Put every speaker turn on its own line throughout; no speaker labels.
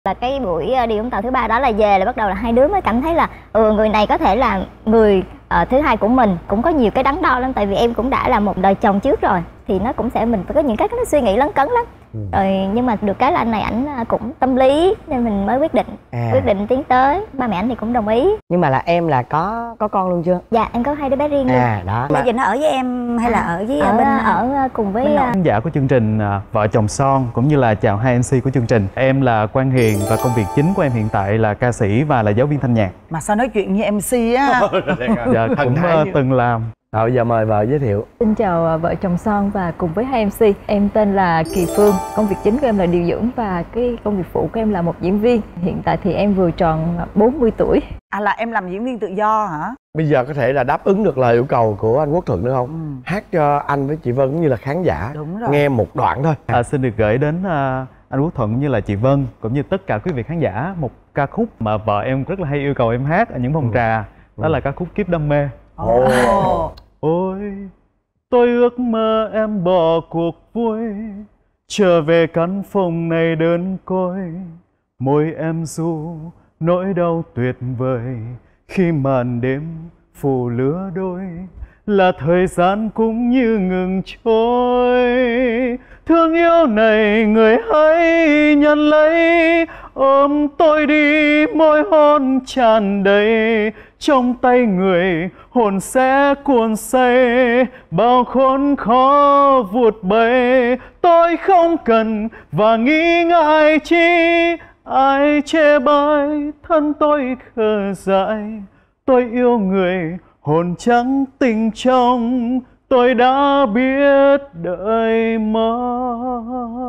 Là cái buổi đi Vũng Tàu thứ ba đó là về là bắt đầu là hai đứa mới cảm thấy là người này có thể là người thứ hai của mình. Cũng có nhiều cái đắn đo lắm, tại vì em cũng đã là một đời chồng trước rồi, thì nó cũng sẽ mình phải có những cái nó suy nghĩ lấn cấn lắm. Rồi nhưng mà được cái là anh này ảnh cũng tâm lý nên mình mới quyết định tiến tới. Ba mẹ anh thì cũng đồng ý.
Nhưng mà là em là có con luôn chưa?
Dạ em có hai đứa bé riêng luôn.
Đó.
Bây giờ nó ở với em hay là ở với
ở cùng với
khán giả của chương trình Vợ Chồng Son cũng như là chào hai MC của chương trình. Em là Quang Hiền và công việc chính của em hiện tại là ca sĩ và là giáo viên thanh nhạc.
Mà sao nói chuyện như MC á?
Dạ cũng từng làm.
Rồi bây giờ mời vợ giới thiệu.
Xin chào Vợ Chồng Son và cùng với hai MC. Em tên là Kỳ Phương. Công việc chính của em là điều dưỡng và cái công việc phụ của em là một diễn viên. Hiện tại thì em vừa tròn 40 tuổi.
Là em làm diễn viên tự do hả?
Bây giờ có thể là đáp ứng được lời yêu cầu của anh Quốc Thuận được không? Hát cho anh với chị Vân cũng như là khán giả nghe một đoạn thôi.
Xin được gửi đến anh Quốc Thuận như là chị Vân cũng như tất cả quý vị khán giả một ca khúc mà vợ em rất là hay yêu cầu em hát ở những phòng trà. Đó là ca khúc Kiếp Đam Mê. Ôi tôi ước mơ em bỏ cuộc vui, trở về căn phòng này đơn côi. Môi em ru nỗi đau tuyệt vời, khi màn đêm phủ lứa đôi là thời gian cũng như ngừng trôi. Thương yêu này người hãy nhận lấy, ôm tôi đi môi hôn tràn đầy. Trong tay người hồn sẽ cuốn say, bao khốn khó vụt bay. Tôi không cần và nghĩ ngại chi, ai chê bai thân tôi khờ dại. Tôi yêu người hồn trắng tình trong, tôi đã biết đợi mong.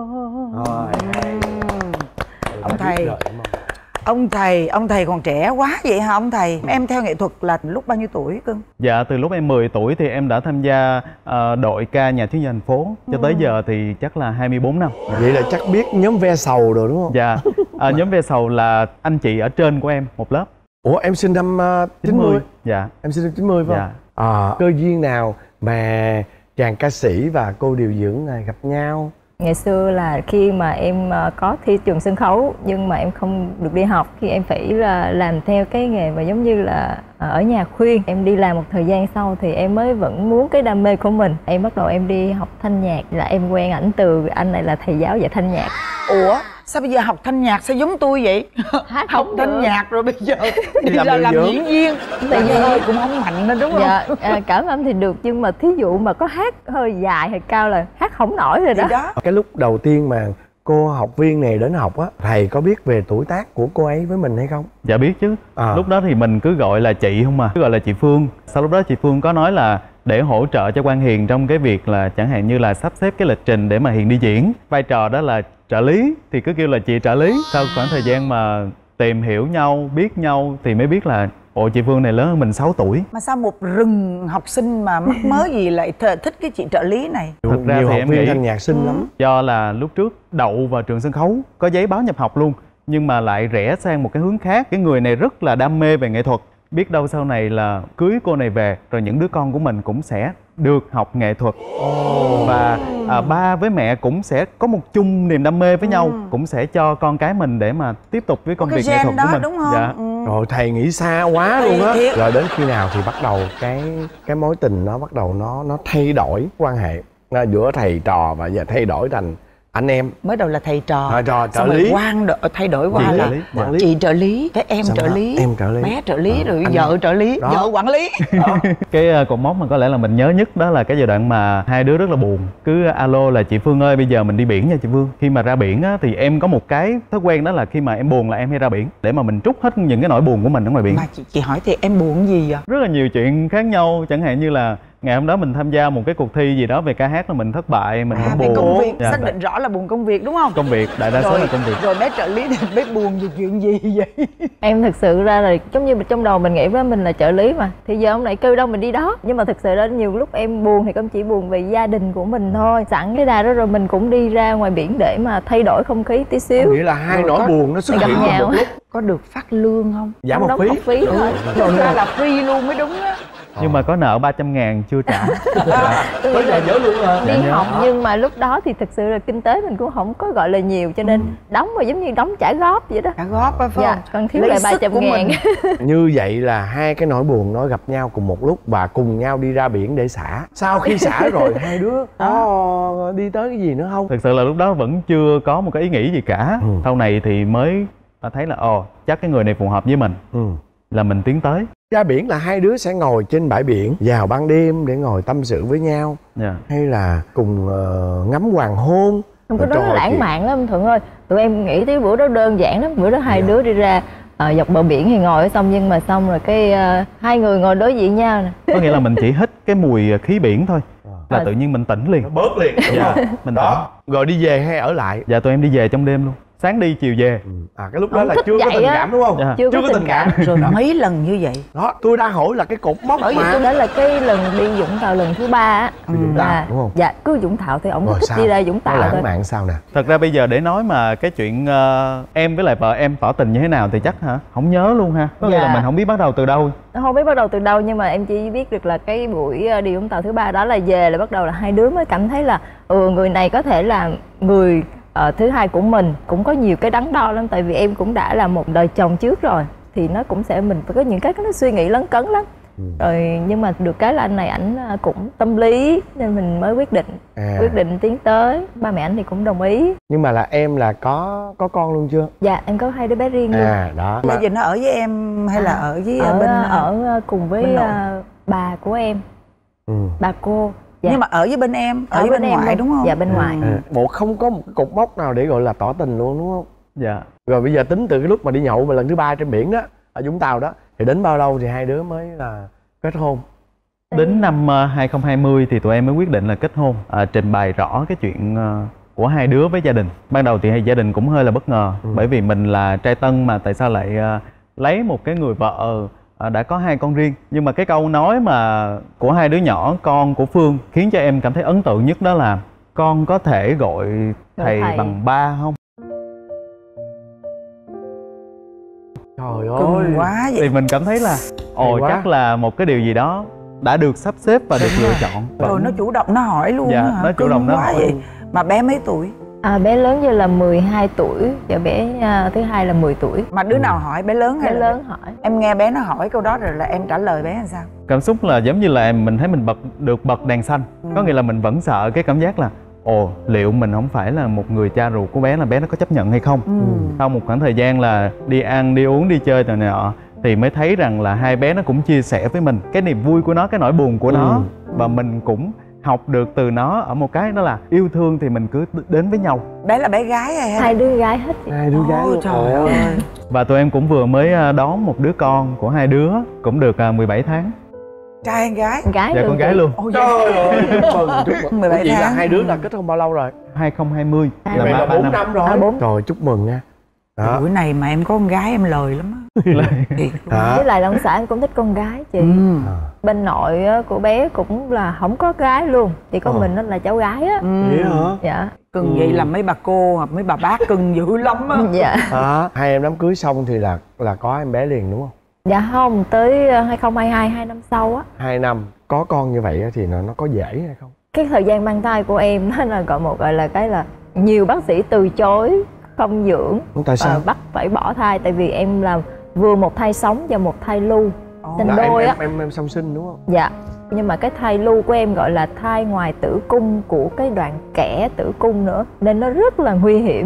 Ông thầy còn trẻ quá vậy hả ông thầy? Em theo nghệ thuật là lúc bao nhiêu tuổi cưng?
Dạ từ lúc em 10 tuổi thì em đã tham gia đội ca nhà thiếu nhi thành phố. Cho tới giờ thì chắc là 24 năm.
Vậy là chắc biết nhóm Ve Sầu rồi đúng không?
Dạ nhóm Ve Sầu là anh chị ở trên của em một lớp.
Ủa em sinh năm 90?
Dạ.
Em sinh năm 90 phải không? Dạ. Cơ duyên nào mà chàng ca sĩ và cô điều dưỡng này gặp nhau?
Ngày xưa là khi mà em có thi trường sân khấu nhưng mà em không được đi học, khi em phải là làm theo cái nghề mà giống như là ở nhà khuyên. Em đi làm một thời gian sau thì em mới vẫn muốn cái đam mê của mình. Em bắt đầu em đi học thanh nhạc, là em quen ảnh từ anh này là thầy giáo dạy thanh nhạc.
Ủa sao bây giờ học thanh nhạc sao giống tôi vậy? Học thanh nhạc rồi bây giờ đi ra làm diễn viên. Tại vì hơi cũng không mạnh nữa đúng không?
Dạ cảm âm thì được, nhưng mà thí dụ mà có hát hơi dài hay cao là hát không nổi rồi đó.
Cái lúc đầu tiên mà cô học viên này đến học á, thầy có biết về tuổi tác của cô ấy với mình hay không?
Dạ biết chứ. Lúc đó thì mình cứ gọi là chị không mà, cứ gọi là chị Phương. Sau lúc đó chị Phương có nói là để hỗ trợ cho Quang Hiền trong cái việc là chẳng hạn như là sắp xếp cái lịch trình để mà Hiền đi diễn. Vai trò đó là trợ lý thì cứ kêu là chị trợ lý. Sau khoảng thời gian mà tìm hiểu nhau, biết nhau thì mới biết là ồ, chị Phương này lớn hơn mình 6 tuổi.
Mà sao một rừng học sinh mà mắc mớ gì lại thích cái chị trợ lý này?
Thật ra
nhiều
thì
học
em
viên
nghĩ
thanh nhạc xinh lắm.
Do là lúc trước đậu vào trường sân khấu, có giấy báo nhập học luôn, nhưng mà lại rẽ sang một cái hướng khác. Cái người này rất là đam mê về nghệ thuật. Biết đâu sau này là cưới cô này về, rồi những đứa con của mình cũng sẽ được học nghệ thuật. Và ba với mẹ cũng sẽ có một chung niềm đam mê với nhau, cũng sẽ cho con cái mình để mà tiếp tục với công việc nghệ thuật của mình.
Đúng không?
Dạ.
Rồi thầy nghĩ xa quá luôn á. Rồi đến khi nào thì bắt đầu cái mối tình nó bắt đầu nó thay đổi quan hệ giữa thầy trò và giờ thay đổi thành anh em.
Mới đầu là thầy trò,
trợ lý,
thay đổi qua là chị trợ lý, cái em trợ lý, bé trợ lý, rồi vợ trợ lý, vợ quản lý.
Cái cột mốc mà có lẽ là mình nhớ nhất đó là cái giai đoạn mà hai đứa rất là buồn. Cứ alo là chị Phương ơi bây giờ mình đi biển nha chị Phương. Khi mà ra biển á, thì em có một cái thói quen đó là khi mà em buồn là em hay ra biển để mà mình trút hết những cái nỗi buồn của mình ở ngoài biển.
Mà chị hỏi thì em buồn gì vậy?
Rất là nhiều chuyện khác nhau, chẳng hạn như là ngày hôm đó mình tham gia một cái cuộc thi gì đó về ca hát là mình thất bại, mình cũng buồn.
Công việc, xác định rõ là buồn công việc đúng không?
Công việc, đại đa số là công việc.
Rồi bé trợ lý thì bé buồn vì chuyện gì vậy?
Em thực sự ra là giống như trong đầu mình nghĩ với mình là trợ lý mà, thì giờ ông này kêu đâu mình đi đó. Nhưng mà thực sự ra nhiều lúc em buồn thì cũng chỉ buồn về gia đình của mình thôi. Sẵn cái đà đó rồi mình cũng đi ra ngoài biển để mà thay đổi không khí tí xíu.
Nghĩa là hai nỗi buồn nó xuất hiện
nhau.
Có được phát lương không?
Giảm học phí.
Thôi.
Thực ra là free luôn mới đúng á.
Nhưng mà có nợ 300.000 chưa trả.
Có nhà nhớ luôn hả?
Đi
nhớ.
học nhưng mà lúc đó thì thực sự là kinh tế mình cũng không có gọi là nhiều, cho nên đóng mà giống như đóng trả góp vậy đó.
Trả góp phải không?
Dạ, còn thiếu
Lấy
lại
sức của
300.000.
mình.
Như vậy là hai cái nỗi buồn nó gặp nhau cùng một lúc và cùng nhau đi ra biển để xả. Sau khi xả rồi hai đứa có đi tới cái gì nữa không?
Thực sự là lúc đó vẫn chưa có một cái ý nghĩ gì cả. Sau này thì mới thấy là chắc cái người này phù hợp với mình, là mình tiến tới.
Ra biển là hai đứa sẽ ngồi trên bãi biển vào ban đêm để ngồi tâm sự với nhau, hay là cùng ngắm hoàng hôn?
Không, cái đó nó lãng mạn lắm Thuận ơi. Tụi em nghĩ tới bữa đó đơn giản lắm. Bữa đó hai đứa đi ra dọc bờ biển thì ngồi xong, nhưng mà xong rồi cái hai người ngồi đối diện nhau nè.
Có nghĩa là mình chỉ hít cái mùi khí biển thôi là tự nhiên mình tỉnh liền.
Nó bớt liền, đúng không?
Mình
đó. Rồi đi về hay ở lại?
Dạ, tụi em đi về trong đêm luôn. Sáng đi chiều về.
Cái lúc đó là chưa có tình cảm đúng không?
Chưa có tình cảm.
Rồi mấy lần như vậy?
Đó, tôi đang hỏi là cái cột mốc
bởi vì tôi đó là cái lần đi Vũng Tàu lần thứ 3 á.
Vũng Tàu đúng không?
Dạ, cứ Vũng Tàu thì ổng thích
sao?
đi ra Vũng Tàu thôi.
Lãng mạn sao nè?
Thật ra bây giờ để nói mà cái chuyện em với lại vợ em tỏ tình như thế nào thì chắc không nhớ luôn ha. Có nghĩa là mình không biết bắt đầu từ đâu.
Không biết bắt đầu từ đâu, nhưng mà em chỉ biết được là cái buổi đi Vũng Tàu thứ 3 đó là về là bắt đầu là hai đứa mới cảm thấy là người này có thể là người thứ hai của mình. Cũng có nhiều cái đắn đo lắm, tại vì em cũng đã là một đời chồng trước rồi, thì nó cũng sẽ mình phải có những cái nó suy nghĩ lấn cấn lắm. Rồi nhưng mà được cái là anh này ảnh cũng tâm lý nên mình mới quyết định tiến tới. Ba mẹ ảnh thì cũng đồng ý.
Nhưng mà là em là có con luôn chưa?
Dạ, em có hai đứa bé riêng luôn.
Đó.
Bây giờ nó ở với em hay là ở với
ở cùng với bà của em, bà cô. Dạ.
Nhưng mà ở với bên em, ở với bên ngoại đúng không?
Dạ, bên ngoại.
Bộ không có một cái cột mốc nào để gọi là tỏ tình luôn đúng không?
Dạ.
Rồi bây giờ tính từ cái lúc mà đi nhậu mà lần thứ 3 trên biển đó, ở Vũng Tàu đó, thì đến bao lâu thì hai đứa mới là kết hôn?
Đến năm 2020 thì tụi em mới quyết định là kết hôn, trình bày rõ cái chuyện của hai đứa với gia đình. Ban đầu thì gia đình cũng hơi là bất ngờ, bởi vì mình là trai tân mà tại sao lại lấy một cái người vợ đã có hai con riêng. Nhưng mà cái câu nói mà của hai đứa nhỏ, con của Phương, khiến cho em cảm thấy ấn tượng nhất đó là: con có thể gọi thầy bằng ba không?
Trời ơi,
cưng quá vậy.
Thì mình cảm thấy là chắc là một cái điều gì đó đã được sắp xếp và được lựa chọn.
Rồi nó chủ động nó hỏi luôn.
Dạ, nó chủ động nó hỏi
vậy.
luôn.
Mà bé mấy tuổi?
Bé lớn như là 12 tuổi và bé thứ hai là 10 tuổi.
Mà đứa nào hỏi, bé lớn hay
bé
là
lớn hỏi?
Em nghe bé nó hỏi câu đó rồi là em trả lời bé làm sao?
Cảm xúc là giống như là mình thấy mình bật đèn xanh. Có nghĩa là mình vẫn sợ cái cảm giác là liệu mình không phải là một người cha ruột của bé, là bé nó có chấp nhận hay không. Sau một khoảng thời gian là đi ăn, đi uống, đi chơi rồi nọ thì mới thấy rằng là hai bé nó cũng chia sẻ với mình cái niềm vui của nó, cái nỗi buồn của nó. Và mình cũng học được từ nó ở một cái đó là yêu thương thì mình cứ đến với nhau.
Bé là bé gái hay
hai đứa gái hết.
Hai đứa gái luôn.
Trời ơi.
Và tụi em cũng vừa mới đón một đứa con của hai đứa, cũng được 17 tháng.
Trai hay gái?
Gái.
Dạ, con gái luôn.
Trời ơi, chúc mừng.
17
Vậy là
tháng.
hai đứa là kết hôn bao lâu rồi?
2020
là 4 năm rồi. Trời, chúc mừng nha. Đó.
Buổi này mà em có con gái em lời lắm á.
Với lại là ông xã em cũng thích con gái chị. Bên nội của bé cũng là không có gái luôn, chỉ có mình nó là cháu gái á.
Vậy hả?
Dạ.
Cưng vậy là mấy bà cô hoặc mấy bà bác cưng dữ lắm á.
Dạ.
Hai em đám cưới xong thì là có em bé liền đúng không?
Dạ không, tới 2022, 2 năm sau á.
2 năm. Có con như vậy thì nó có dễ hay không?
Cái thời gian mang thai của em nó là gọi là cái là nhiều bác sĩ từ chối không dưỡng.
Tại sao?
Bắt phải bỏ thai, tại vì em là vừa một thai sống và một thai lưu. Sinh đôi á.
Em song sinh đúng không?
Dạ. Nhưng mà cái thai lưu của em gọi là thai ngoài tử cung của cái đoạn kẽ tử cung nữa, nên nó rất là nguy hiểm.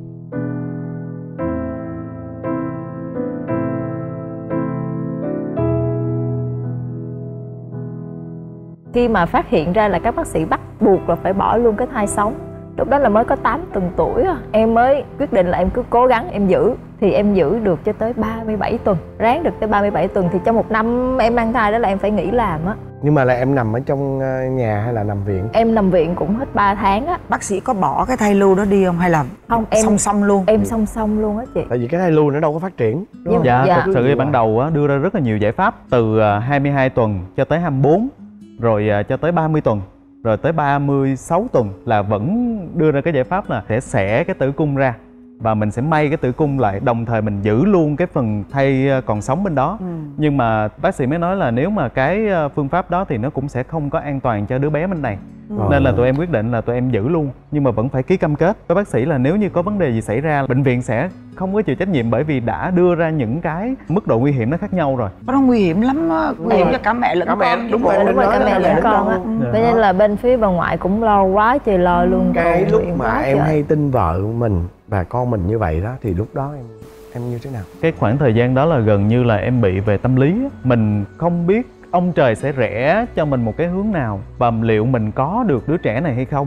Khi mà phát hiện ra là các bác sĩ bắt buộc là phải bỏ luôn cái thai sống. Lúc đó là mới có 8 tuần tuổi à. Em mới quyết định là em cứ cố gắng em giữ. Thì em giữ được cho tới 37 tuần. Ráng được tới 37 tuần thì trong một năm em mang thai đó là em phải nghỉ làm á.
Nhưng mà là em nằm ở trong nhà hay là nằm viện?
Em nằm viện cũng hết 3 tháng á.
Bác sĩ có bỏ cái thai lưu đó đi không hay là
không, em
song song luôn?
Em song song luôn á chị.
Tại vì cái thai lưu nó đâu có phát triển.
Dạ, thực sự ban đầu đưa ra rất là nhiều giải pháp. Từ 22 tuần cho tới 24, rồi cho tới 30 tuần, rồi tới 36 tuần là vẫn đưa ra cái giải pháp là sẽ xẻ cái tử cung ra và mình sẽ may cái tử cung lại, đồng thời mình giữ luôn cái phần thai còn sống bên đó. Nhưng mà bác sĩ mới nói là nếu mà cái phương pháp đó thì nó cũng sẽ không có an toàn cho đứa bé bên này. Nên là tụi em quyết định là tụi em giữ luôn, nhưng mà vẫn phải ký cam kết với bác sĩ là nếu như có vấn đề gì xảy ra, bệnh viện sẽ không có chịu trách nhiệm, bởi vì đã đưa ra những cái mức độ nguy hiểm nó khác nhau rồi.
Nó nguy hiểm lắm á, nguy hiểm cho cả mẹ lẫn con.
Đúng rồi,
cả mẹ lẫn con á. Cho nên là bên phía bà ngoại cũng lo quá trời lo luôn.
Cái lúc mà em hay tin vợ mình và con mình như vậy đó thì lúc đó em như thế nào?
Cái khoảng thời gian đó là gần như là em bị về tâm lý á. Mình không biết ông trời sẽ rẽ cho mình một cái hướng nào, và liệu mình có được đứa trẻ này hay không,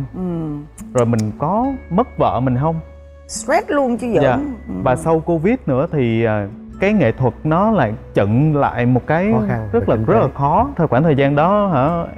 rồi mình có mất vợ mình không,
stress luôn chứ giỡn.
Dạ. Và sau Covid nữa thì cái nghệ thuật nó lại chận lại một cái rất là khó. Thời khoảng thời gian đó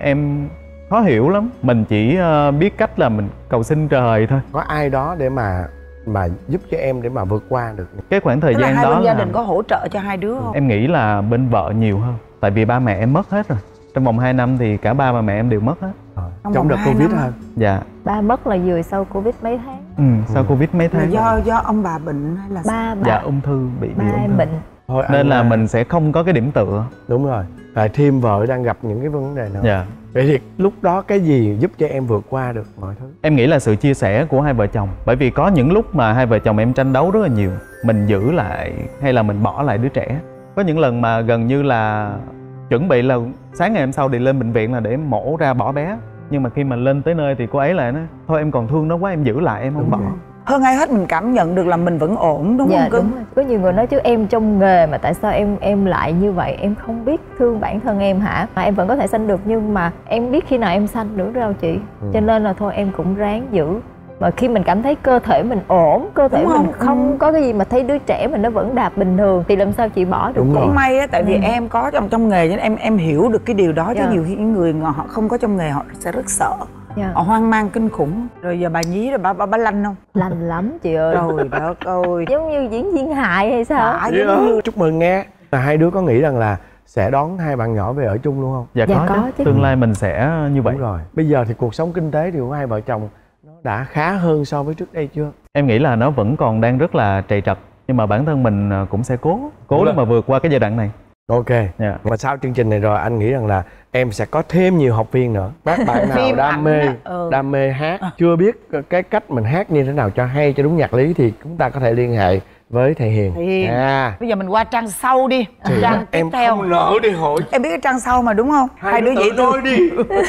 em khó hiểu lắm. Mình chỉ biết cách là mình cầu xin trời thôi.
Có ai đó để mà giúp cho em để mà vượt qua được
cái khoảng thời gian
đó? Hai bên gia
là
đình có hỗ trợ cho hai đứa không?
Em nghĩ là bên vợ nhiều hơn, tại vì ba mẹ em mất hết rồi. Trong vòng 2 năm thì cả ba mẹ em đều mất hết.
Trong đợt Covid hả?
Dạ.
Ba mất là vừa sau Covid mấy tháng.
Sau Covid mấy tháng.
Là do ông bà bệnh hay là
ba
dạ ung thư, bị
ba
ung
em
thư.
bệnh.
Thôi,
nên là mình sẽ không có cái điểm tựa.
Đúng rồi. Và thêm vợ đang gặp những cái vấn đề nào.
Dạ.
Vậy thì lúc đó cái gì giúp cho em vượt qua được mọi thứ?
Em nghĩ là sự chia sẻ của hai vợ chồng. Bởi vì có những lúc mà hai vợ chồng em tranh đấu rất là nhiều. Mình giữ lại hay là mình bỏ lại đứa trẻ. Có những lần mà gần như là chuẩn bị là sáng ngày hôm sau thì lên bệnh viện là để mổ ra bỏ bé. Nhưng mà khi mà lên tới nơi thì cô ấy lại nói thôi em còn thương nó quá, em giữ lại, em không bỏ.
Hơn ai hết mình cảm nhận được là mình vẫn ổn, đúng không?
Đúng rồi. Có nhiều người nói chứ em trong nghề mà tại sao em lại như vậy, em không biết thương bản thân em hả? Mà em vẫn có thể sanh được, nhưng mà em biết khi nào em sanh nữa đâu chị. Cho nên là thôi em cũng ráng giữ. Mà khi mình cảm thấy cơ thể mình ổn, cơ thể mình không có cái gì mà thấy đứa trẻ mình nó vẫn đạp bình thường thì làm sao chị bỏ được.
Cũng may á, tại vì em có trong nghề nên em hiểu được cái điều đó. Chứ nhiều khi những người họ không có trong nghề họ sẽ rất sợ. Họ hoang mang kinh khủng. Rồi giờ bà Nhí rồi bà lanh không?
Lành lắm chị ơi.
Trời đất ơi.
Giống như diễn viên hài hay sao?
Chúc mừng nghe. Là hai đứa có nghĩ rằng là sẽ đón hai bạn nhỏ về ở chung luôn không?
Dạ có chứ. Tương lai mình sẽ như vậy.
Đúng rồi. Bây giờ thì cuộc sống kinh tế thì của hai vợ chồng nó đã khá hơn so với trước đây chưa?
Em nghĩ là nó vẫn còn đang rất là trầy trật, nhưng mà bản thân mình cũng sẽ cố để mà vượt qua cái giai đoạn này.
Ok. Mà sau chương trình này rồi anh nghĩ rằng là em sẽ có thêm nhiều học viên nữa. Các bạn nào đam mê hát, chưa biết cái cách mình hát như thế nào cho hay, cho đúng nhạc lý thì chúng ta có thể liên hệ với thầy Hiền.
Bây giờ mình qua trang sau đi. Trang tiếp
em
theo.
không nỡ đi hỏi.
Em biết cái trang sau mà đúng không? Hai đứa vậy
thôi đi.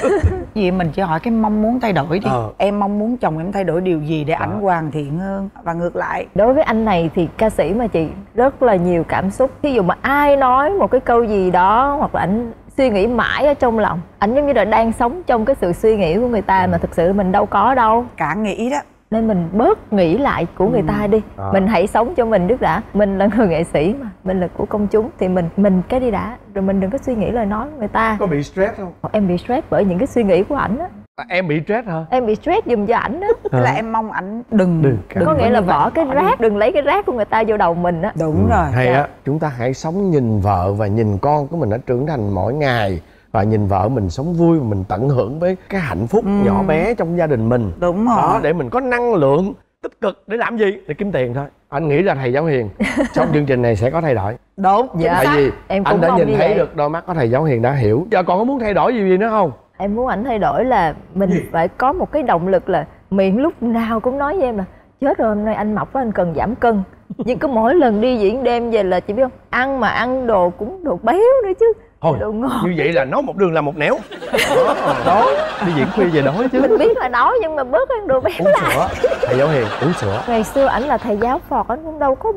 Vì mình chỉ hỏi cái mong muốn thay đổi đi. Em mong muốn chồng em thay đổi điều gì để ảnh hoàn thiện hơn và ngược lại?
Đối với anh này thì ca sĩ mà chị, rất là nhiều cảm xúc. Ví dụ mà ai nói một cái câu gì đó hoặc là ảnh suy nghĩ mãi ở trong lòng, ảnh giống như là đang sống trong cái sự suy nghĩ của người ta mà thực sự mình đâu có đâu.
Cả nghĩ đó.
Nên mình bớt nghĩ lại của người ta đi. Mình hãy sống cho mình trước đã. Mình là người nghệ sĩ mà, mình là của công chúng thì mình cái đi đã, rồi mình đừng có suy nghĩ lời nói của người ta.
Có bị stress không?
Em bị stress bởi những cái suy nghĩ của ảnh á.
Em bị stress hả?
Em bị stress giùm cho ảnh á.
Tức là em mong ảnh đừng
có nghĩa là bỏ cái rác, đừng lấy cái rác của người ta vô đầu mình á.
Đúng rồi.
Hay á, chúng ta hãy sống nhìn vợ và nhìn con của mình đã trưởng thành mỗi ngày, và nhìn vợ mình sống vui và mình tận hưởng với cái hạnh phúc nhỏ bé trong gia đình mình.
Đúng rồi.
Đó, để mình có năng lượng tích cực để làm gì? Để kiếm tiền thôi. Anh nghĩ là thầy Giáo Hiền trong chương trình này sẽ có thay đổi.
Đúng.
Tại vì anh đã nhìn thấy được đôi mắt của thầy Giáo Hiền đã hiểu. Giờ còn có muốn thay đổi gì nữa không?
Em muốn ảnh thay đổi là mình phải có một cái động lực, là miệng lúc nào cũng nói với em là chết rồi, hôm nay anh mập quá, anh cần giảm cân. Nhưng cứ mỗi lần đi diễn đêm về là chị biết không, ăn mà ăn đồ cũng đồ béo nữa chứ.
Thôi,
đồ ngon.
như vậy là nói một đường là một nẻo.
Đói, đi diễn khuya về đói chứ.
Mình biết là đói nhưng mà bớt ăn đồ béo
Uống sữa. Thầy Giáo Hiền uống sữa.
Ngày xưa ảnh là thầy giáo Phật, ảnh cũng đâu có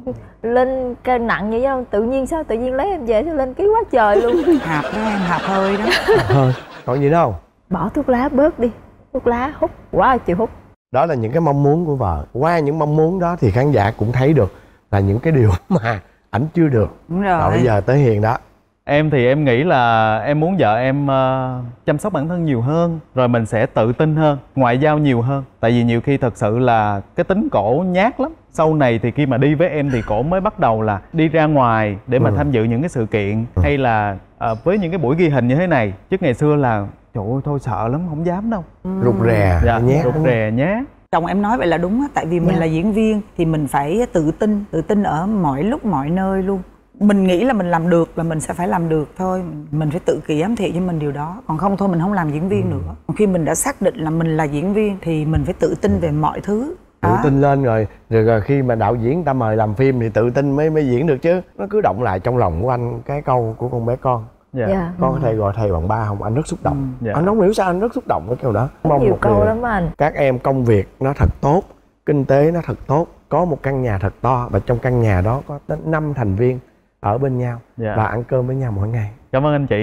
lên cân nặng vậy đâu. Tự nhiên sao tự nhiên lấy em về sao lên ký quá trời luôn.
Hạp đó em, hạp hơi đó.
Thôi, còn gì nữa không?
Bỏ thuốc lá bớt đi. Thuốc lá hút quá chịu hút.
Đó là những cái mong muốn của vợ. Qua những mong muốn đó thì khán giả cũng thấy được là những cái điều mà ảnh chưa được.
Đúng rồi.
Rồi bây giờ tới Hiền đó.
Em thì em nghĩ là em muốn vợ em chăm sóc bản thân nhiều hơn, rồi mình sẽ tự tin hơn, ngoại giao nhiều hơn. Tại vì nhiều khi thật sự là cái tính cổ nhát lắm. Sau này thì khi mà đi với em thì cổ mới bắt đầu là đi ra ngoài để mà tham dự những cái sự kiện, hay là với những cái buổi ghi hình như thế này. Chứ ngày xưa là trời ơi thôi sợ lắm, không dám đâu.
Rụt rè, nhát.
Rụt rè nhát.
Chồng em nói vậy là đúng á, tại vì mình là diễn viên thì mình phải tự tin ở mọi lúc mọi nơi luôn. Mình nghĩ là mình làm được là mình sẽ phải làm được thôi. Mình phải tự kỷ ám thị cho mình điều đó. Còn không thôi mình không làm diễn viên nữa. Còn khi mình đã xác định là mình là diễn viên thì mình phải tự tin về mọi thứ.
Tự tin lên rồi khi mà đạo diễn ta mời làm phim thì tự tin mới diễn được chứ. Nó cứ động lại trong lòng của anh cái câu của con bé con. Con có thể gọi thầy bằng ba không? Anh rất xúc động. Anh không hiểu sao anh rất xúc động với câu đó.
Mong nhiều câu lắm anh.
Các em công việc nó thật tốt, kinh tế nó thật tốt, có một căn nhà thật to và trong căn nhà đó có tới 5 thành viên ở bên nhau và ăn cơm với nhau mỗi ngày.
Cảm ơn anh chị.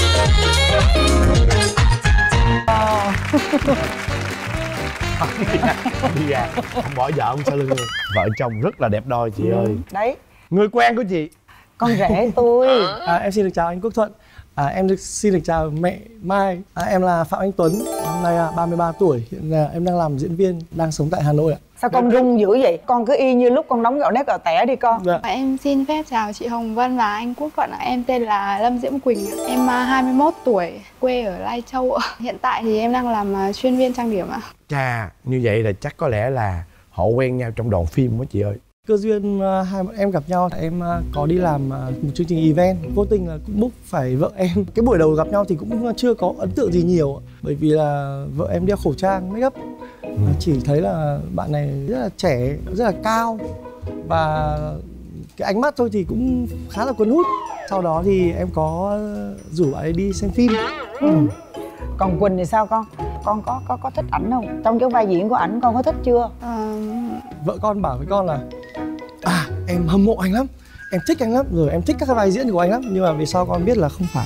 Đi ra không bỏ vợ không sao lưng luôn. Vợ chồng rất là đẹp đôi chị ơi.
Đấy,
Người quen của chị.
con rể tôi.
Em xin được chào anh Quốc Thuận. Xin được chào mẹ Mai. Em là Phạm Anh Tuấn, năm nay 33 tuổi. Hiện là em đang làm diễn viên, đang sống tại Hà Nội ạ.
Sao con rung dữ vậy? Con cứ y như lúc con đóng gạo nếp gạo tẻ đi con.
Em xin phép chào chị Hồng Vân và anh Quốc Thuận. Em tên là Lâm Diễm Quỳnh. Em 21 tuổi, quê ở Lai Châu. Hiện tại thì em đang làm chuyên viên trang điểm ạ.
Chà, như vậy là chắc có lẽ là họ quen nhau trong đoàn phim đó chị ơi.
Cơ duyên hai bọn em gặp nhau, em có đi làm một chương trình event, vô tình là cũng book phải vợ em. Cái buổi đầu gặp nhau thì cũng chưa có ấn tượng gì nhiều, bởi vì là vợ em đeo khẩu trang, make up. Chỉ thấy là bạn này rất là trẻ, rất là cao và cái ánh mắt thôi thì cũng khá là cuốn hút. Sau đó thì em có rủ bạn ấy đi xem phim.
Còn Quỳnh thì sao con? Con có thích ảnh không? Trong cái vai diễn của ảnh con có thích chưa?
Vợ con bảo với con là em hâm mộ anh lắm, em thích anh lắm, rồi em thích các cái vai diễn của anh lắm. Nhưng mà về sau con biết là không phải.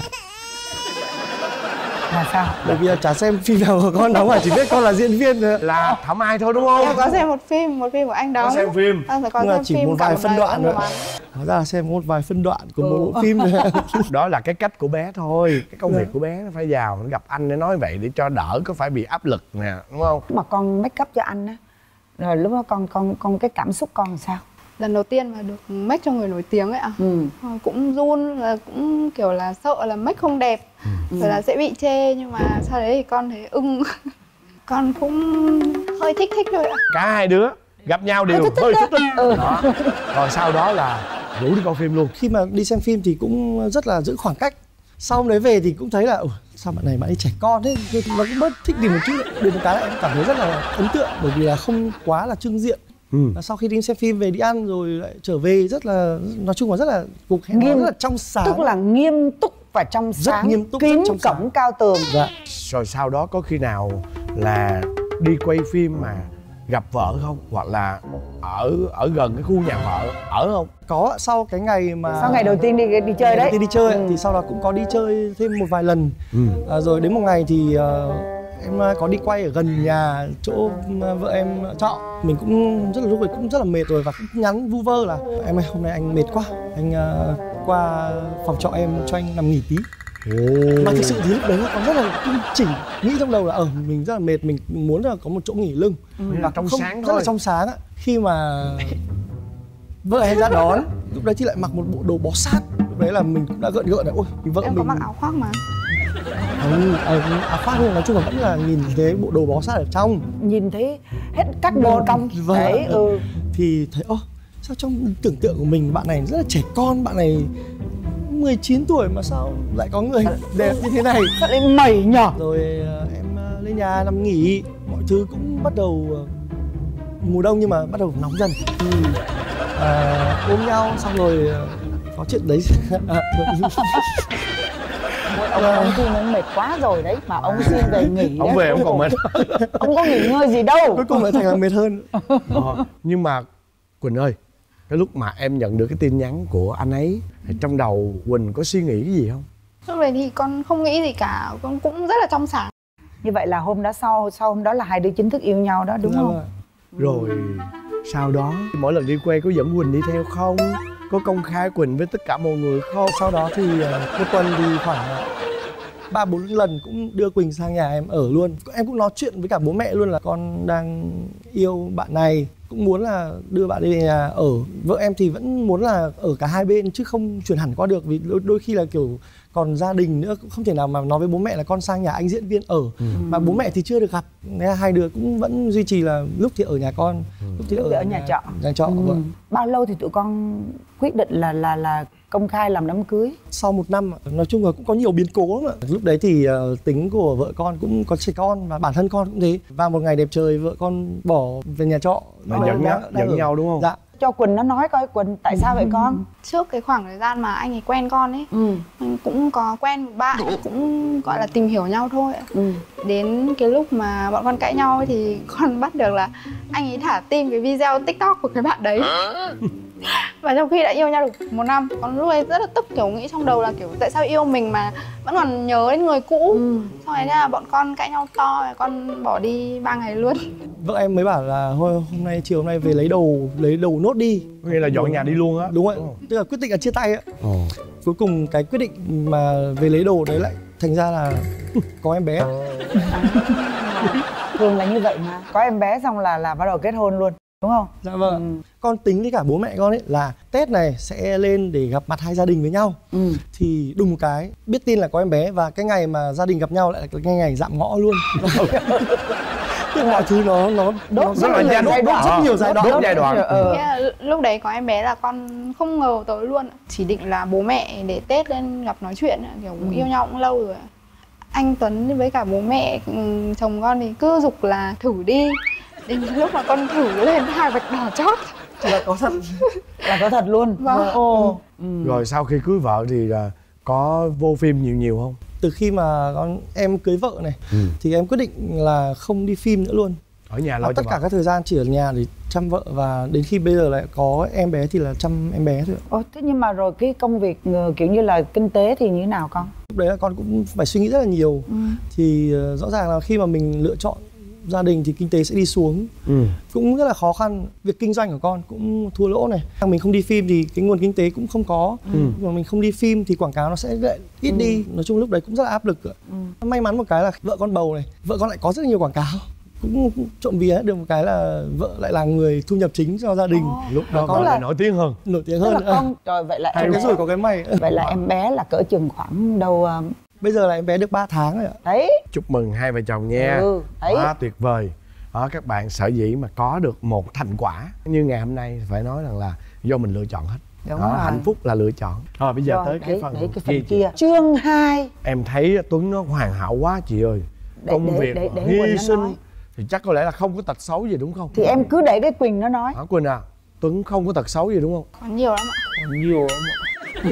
Là sao?
Bởi vì là chả xem phim nào của con đóng, mà chỉ biết con là diễn viên thôi.
Là Thảo Mai thôi đúng không?
Em có xem một phim của anh đóng.
Có xem phim.
Nhưng mà chỉ một vài phân đoạn nữa. Hóa ra là xem một vài phân đoạn của một bộ phim.
Đó là cái cách của bé thôi. Cái công việc của bé nó phải vào, nó gặp anh để nói vậy để cho đỡ có phải bị áp lực nè, đúng không?
Mà con make up cho anh á, rồi lúc đó con cái cảm xúc con làm sao?
Lần đầu tiên mà được make cho người nổi tiếng ấy ạ. Cũng run, là cũng kiểu là sợ là make không đẹp, rồi là sẽ bị chê. Nhưng mà sau đấy thì con thấy ưng. Con cũng hơi thích thôi ạ.
Cả hai đứa gặp nhau đều hơi thích. Đó. Rồi sau đó là rủ đi coi phim luôn.
Khi mà đi xem phim thì cũng rất là giữ khoảng cách. Sau hôm đấy về thì cũng thấy là sao bạn này bạn ấy trẻ con thế, nó cũng bớt thích đi một chút. Đến một cái là em cảm thấy rất là ấn tượng, bởi vì là không quá là trưng diện. Sau khi đi xem phim về đi ăn rồi lại trở về rất là, nói chung là rất là cuộc hẹn rất là trong sáng.
Tức là nghiêm túc và trong sáng,
rất nghiêm túc,
kín
rất trong
cổng
sáng.
cao tường.
Rồi sau đó có khi nào là đi quay phim mà gặp vợ không? Hoặc là ở gần cái khu nhà vợ ở không?
Có, sau cái ngày mà
sau ngày đầu tiên đi chơi đấy.
Đi chơi thì sau đó cũng có đi chơi thêm một vài lần. Rồi đến một ngày thì em có đi quay ở gần nhà chỗ vợ em trọ. Mình cũng rất là lúc ấy cũng rất là mệt rồi và cũng nhắn vu vơ là em ơi hôm nay anh mệt quá, anh qua phòng trọ em cho anh nằm nghỉ tí. Mà thực sự thì lúc đấy còn rất là chỉnh, nghĩ trong đầu là mình rất là mệt, mình muốn là có một chỗ nghỉ lưng
và trong sáng thôi,
rất là trong sáng á. Khi mà vợ em ra đón, lúc đấy thì lại mặc một bộ đồ bó sát. Lúc đấy là mình cũng đã gợn là ôi vợ
em
mình
có mặc áo khoác mà.
Áo khoác nhưng nói chung là vẫn là nhìn thấy bộ đồ bó sát ở trong,
nhìn thấy hết các đồ cong đấy.
Thì thấy sao trong tưởng tượng của mình bạn này rất là trẻ con, bạn này 19 tuổi mà sao lại có người đẹp như thế này,
sao lại mẩy nhỏ.
Rồi em lên nhà nằm nghỉ, mọi thứ cũng bắt đầu mùa đông nhưng mà bắt đầu nóng dần. Ôm nhau xong rồi có chuyện đấy.
Ông Kim ông mệt quá rồi đấy mà ông xin về nghỉ.
Ông về ông còn mệt.
Ông có nghỉ ngơi gì đâu.
Cuối cùng lại thành là mệt hơn.
Nhưng mà Quỳnh ơi, cái lúc mà em nhận được cái tin nhắn của anh ấy thì trong đầu Quỳnh có suy nghĩ cái gì không?
Lúc đấy thì con không nghĩ gì cả, con cũng rất là trong sáng.
Như vậy là hôm đó sau hôm đó là hai đứa chính thức yêu nhau đó đúng không?
Rồi sau đó mỗi lần đi quay có dẫn Quỳnh đi theo không? Có công khai Quỳnh với tất cả mọi người không?
Sau đó thì một tuần thì khoảng 3-4 lần cũng đưa Quỳnh sang nhà em ở luôn. Em cũng nói chuyện với cả bố mẹ luôn là con đang yêu bạn này. cũng muốn là đưa bạn đi về nhà ở. Vợ em thì vẫn muốn là ở cả hai bên chứ không chuyển hẳn qua được, vì đôi khi là kiểu còn gia đình nữa, cũng không thể nào mà nói với bố mẹ là con sang nhà anh diễn viên ở mà bố mẹ thì chưa được gặp, nên là hai đứa cũng vẫn duy trì là lúc thì ở nhà con, lúc thì
ở nhà trọ.
Nhà trọ. Vâng.
Bao lâu thì tụi con quyết định là công khai làm đám cưới?
Sau 1 năm, nói chung là cũng có nhiều biến cố mà. Lúc đấy thì tính của vợ con cũng có trẻ con và bản thân con cũng thế. Và một ngày đẹp trời vợ con bỏ về nhà trọ.
Dẫn nhau đúng không?
Dạ.
Cho Quỳnh nó nói coi, Quỳnh tại sao vậy con?
Trước cái khoảng thời gian mà anh ấy quen con ấy, mình cũng có quen một bạn, cũng gọi là tìm hiểu nhau thôi. Đến cái lúc mà bọn con cãi nhau ấy thì con bắt được là anh ấy thả tim cái video TikTok của cái bạn đấy. Và trong khi đã yêu nhau được 1 năm, con lúc ấy rất là tức, kiểu nghĩ trong đầu là kiểu tại sao yêu mình mà vẫn còn nhớ đến người cũ. Xong rồi là bọn con cãi nhau to, con bỏ đi 3 ngày luôn.
Vợ em mới bảo là hôm nay chiều hôm nay về lấy đồ nốt đi.
Nghĩa là dọn nhà đi luôn á.
Đúng rồi, tức là quyết định là chia tay á. Cuối cùng cái quyết định mà về lấy đồ đấy lại thành ra là có em bé.
Thường là như vậy mà, có em bé xong là bắt đầu kết hôn luôn, đúng không?
Dạ vâng. Con tính với cả bố mẹ con ấy là Tết này sẽ lên để gặp mặt hai gia đình với nhau. Thì đùng một cái biết tin là có em bé, và cái ngày mà gia đình gặp nhau lại là cái ngày dạm ngõ luôn. Tức là mọi thứ nó
rất là
rất nhiều giai đoạn.
Giai đoạn.
Lúc đấy có em bé là con không ngờ tới luôn. Chỉ định là bố mẹ để Tết lên gặp nói chuyện, kiểu yêu nhau cũng lâu rồi. Anh Tuấn với cả bố mẹ chồng con thì cứ giục là thử đi. Đến lúc mà con thử lên 2 vạch đỏ chót
là có thật. Là có thật luôn.
Vâng.
Rồi sau khi cưới vợ thì là có vô phim nhiều không?
Từ khi mà em cưới vợ này thì em quyết định là không đi phim nữa luôn.
Ở nhà lo
tất cả các thời gian chỉ ở nhà để chăm vợ, và đến khi bây giờ lại có em bé thì là chăm em bé thôi.
Thế nhưng mà rồi cái công việc kiểu như là kinh tế thì như thế nào con?
Lúc đấy là con cũng phải suy nghĩ rất là nhiều. Thì rõ ràng là khi mà mình lựa chọn gia đình thì kinh tế sẽ đi xuống, cũng rất là khó khăn. Việc kinh doanh của con cũng thua lỗ này. Mình không đi phim thì cái nguồn kinh tế cũng không có, mà mình không đi phim thì quảng cáo nó sẽ lại ít đi. Nói chung lúc đấy cũng rất là áp lực. May mắn một cái là vợ con bầu này, vợ con lại có rất là nhiều quảng cáo, cũng trộm vía được một cái là vợ lại là người thu nhập chính cho gia đình.
Lúc đó con lại nổi tiếng hơn.
Con trời, vậy là
cái rồi có cái may.
Vậy là em bé là cỡ chừng khoảng đâu?
Bây giờ là em bé được 3 tháng rồi ạ.
Đấy.
Chúc mừng hai vợ chồng nha. Quá tuyệt vời. Đó, các bạn sở dĩ mà có được một thành quả như ngày hôm nay phải nói rằng là do mình lựa chọn hết.
Đúng rồi.
Hạnh phúc là lựa chọn. Rồi bây giờ
rồi,
tới cái phần
kia. Chương 2.
Em thấy Tuấn nó hoàn hảo quá chị ơi. Công việc hy sinh thì chắc có lẽ là không có tật xấu gì đúng không?
Thì em cứ để cái Quỳnh nó nói.
Quỳnh à, Tuấn không có tật xấu gì đúng không?
Có nhiều lắm ạ.
Nhiều lắm ạ.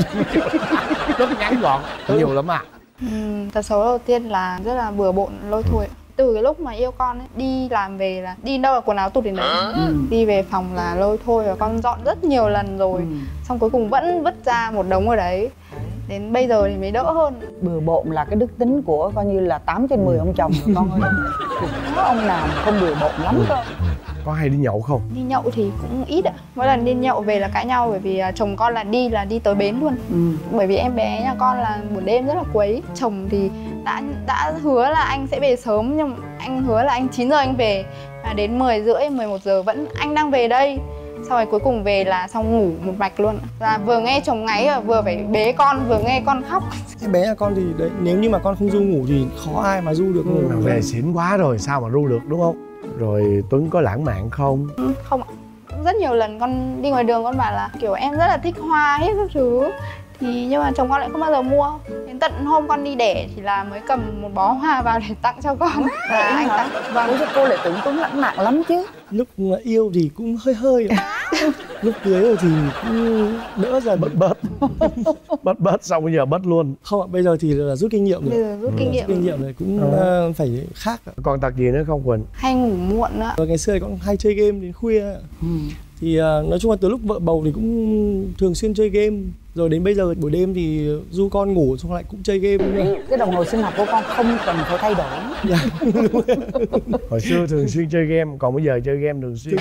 Rất ngắn gọn. Nhiều lắm ạ.
Tật xấu đầu tiên là rất là bừa bộn, lôi thôi. Từ cái lúc mà yêu con ấy, đi làm về là đi đâu là quần áo tụt đến đấy. Đi về phòng là lôi thôi, và con dọn rất nhiều lần rồi. Xong cuối cùng vẫn vứt ra một đống ở đấy. Đến bây giờ thì mới đỡ hơn.
Bừa bộn là cái đức tính của coi như là 8 trên 10 ông chồng rồi con ơi. Có ông nào mà không bừa bộn lắm cơ.
Có hay đi nhậu không?
Đi nhậu thì cũng ít ạ. Mỗi lần đi nhậu về là cãi nhau, bởi vì chồng con là đi tới bến luôn. Bởi vì em bé nhà con là buổi đêm rất là quấy. Chồng thì đã hứa là anh sẽ về sớm, nhưng anh hứa là anh 9 giờ anh về, và đến 10 rưỡi 11 giờ vẫn anh đang về đây. Sau rồi cuối cùng về là xong ngủ một mạch luôn. Là vừa nghe chồng ngáy vừa phải bế con, vừa nghe con khóc.
Em bé nhà con thì đấy, nếu như mà con không ru ngủ thì khó ai mà ru được.
Về xỉn quá rồi sao mà ru được đúng không? Rồi Tuấn có lãng mạn không?
Không ạ. Rất nhiều lần con đi ngoài đường con bảo là kiểu em rất là thích hoa hết các thứ, thì nhưng mà chồng con lại không bao giờ mua. Đến tận hôm con đi đẻ thì là mới cầm một bó hoa vào để tặng cho con. Là anh tặng.
Vâng. Cô lại tưởng Tuấn lãng mạn lắm chứ.
Lúc yêu thì cũng hơi lúc cưới rồi thì cũng đỡ dần.
Bớt xong bây giờ bớt luôn.
Không ạ, bây giờ thì là rút kinh nghiệm rồi.
Bây giờ rút kinh nghiệm
rồi cũng phải khác.
Còn tật gì nữa không Quỳnh?
Hay ngủ muộn nữa.
Ngày xưa con hay chơi game đến khuya. Thì nói chung là từ lúc vợ bầu thì cũng thường xuyên chơi game. Rồi đến bây giờ buổi đêm thì du con ngủ xong lại cũng chơi game.
Cái đồng hồ sinh học của con không cần phải thay đổi.
Hồi xưa thường xuyên chơi game, còn bây giờ chơi game thường xuyên.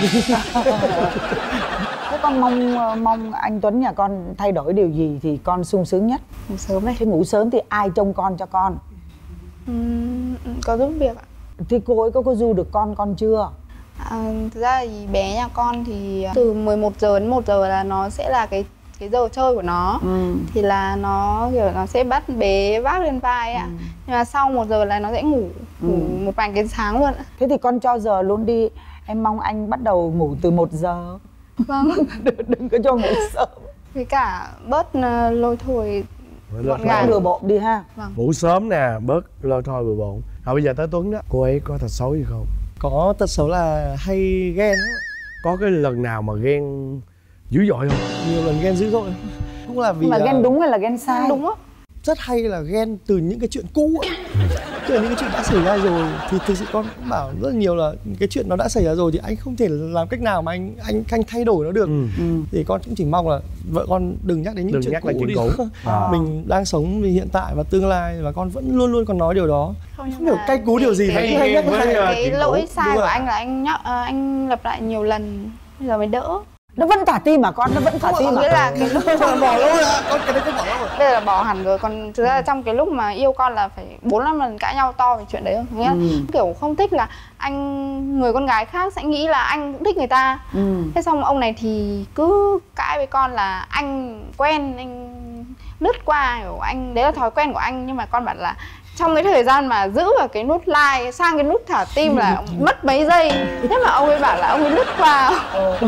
Thế con mong anh Tuấn nhà con thay đổi điều gì thì con sung sướng nhất?
Ngủ sớm đấy.
Thế ngủ sớm thì ai trông con cho con?
Có giúp việc ạ.
Thì cô ấy có du được con chưa?
Thực ra thì bé nhà con thì từ 11 giờ đến 1 giờ là nó sẽ là cái giờ chơi của nó. Thì là nó kiểu nó sẽ bắt bé vác lên vai ạ. Nhưng mà sau 1 giờ là nó sẽ ngủ một vành đến sáng luôn ạ.
Thế thì con cho giờ luôn đi. Em mong anh bắt đầu ngủ từ 1 giờ.
Vâng.
Đừng có cho ngủ sớm.
Với cả bớt lôi thôi gọn gàng
bừa bộn đi ha.
Vâng.
Ngủ sớm nè, bớt lôi thôi bừa bộn. Bây giờ tới Tuấn đó, cô ấy có tật xấu gì không?
Có tật xấu là hay ghen đó.
Có cái lần nào mà ghen dữ dội không?
Nhiều lần ghen dữ dội. Cũng là vì
Nhưng mà ghen đúng hay là ghen sai?
Đúng á.
Rất hay là ghen từ những cái chuyện cũ ấy. Tức là những cái chuyện đã xảy ra rồi thì thực sự con cũng bảo rất là nhiều là cái chuyện nó đã xảy ra rồi thì anh không thể làm cách nào mà anh thay đổi nó được. Thì con cũng chỉ mong là vợ con đừng nhắc đến những chuyện cũ đi. Mình đang sống vì hiện tại và tương lai và con vẫn luôn luôn còn nói điều đó. Không hiểu cay cú điều gì
hay nhắc cái lỗi sai của anh là anh lặp lại nhiều lần bây giờ mới đỡ.
Nó vẫn thả tim mà con, nó vẫn thả tim mà.
Nghĩa là cái lúc
bỏ lâu rồi, con cái đấy con bỏ lâu rồi.
Bây giờ là bỏ hẳn rồi, còn thực ra là trong cái lúc mà yêu con là phải 4-5 lần cãi nhau to về chuyện đấy không? Nghĩa là kiểu không thích là người con gái khác sẽ nghĩ là anh cũng thích người ta. Thế xong ông này thì cứ cãi với con là anh quen, anh lướt qua, kiểu anh đấy là thói quen của anh, nhưng mà con bảo là trong cái thời gian mà giữ ở cái nút like sang cái nút thả tim là mất mấy giây. Thế mà ông ấy bảo là ông ấy lướt qua.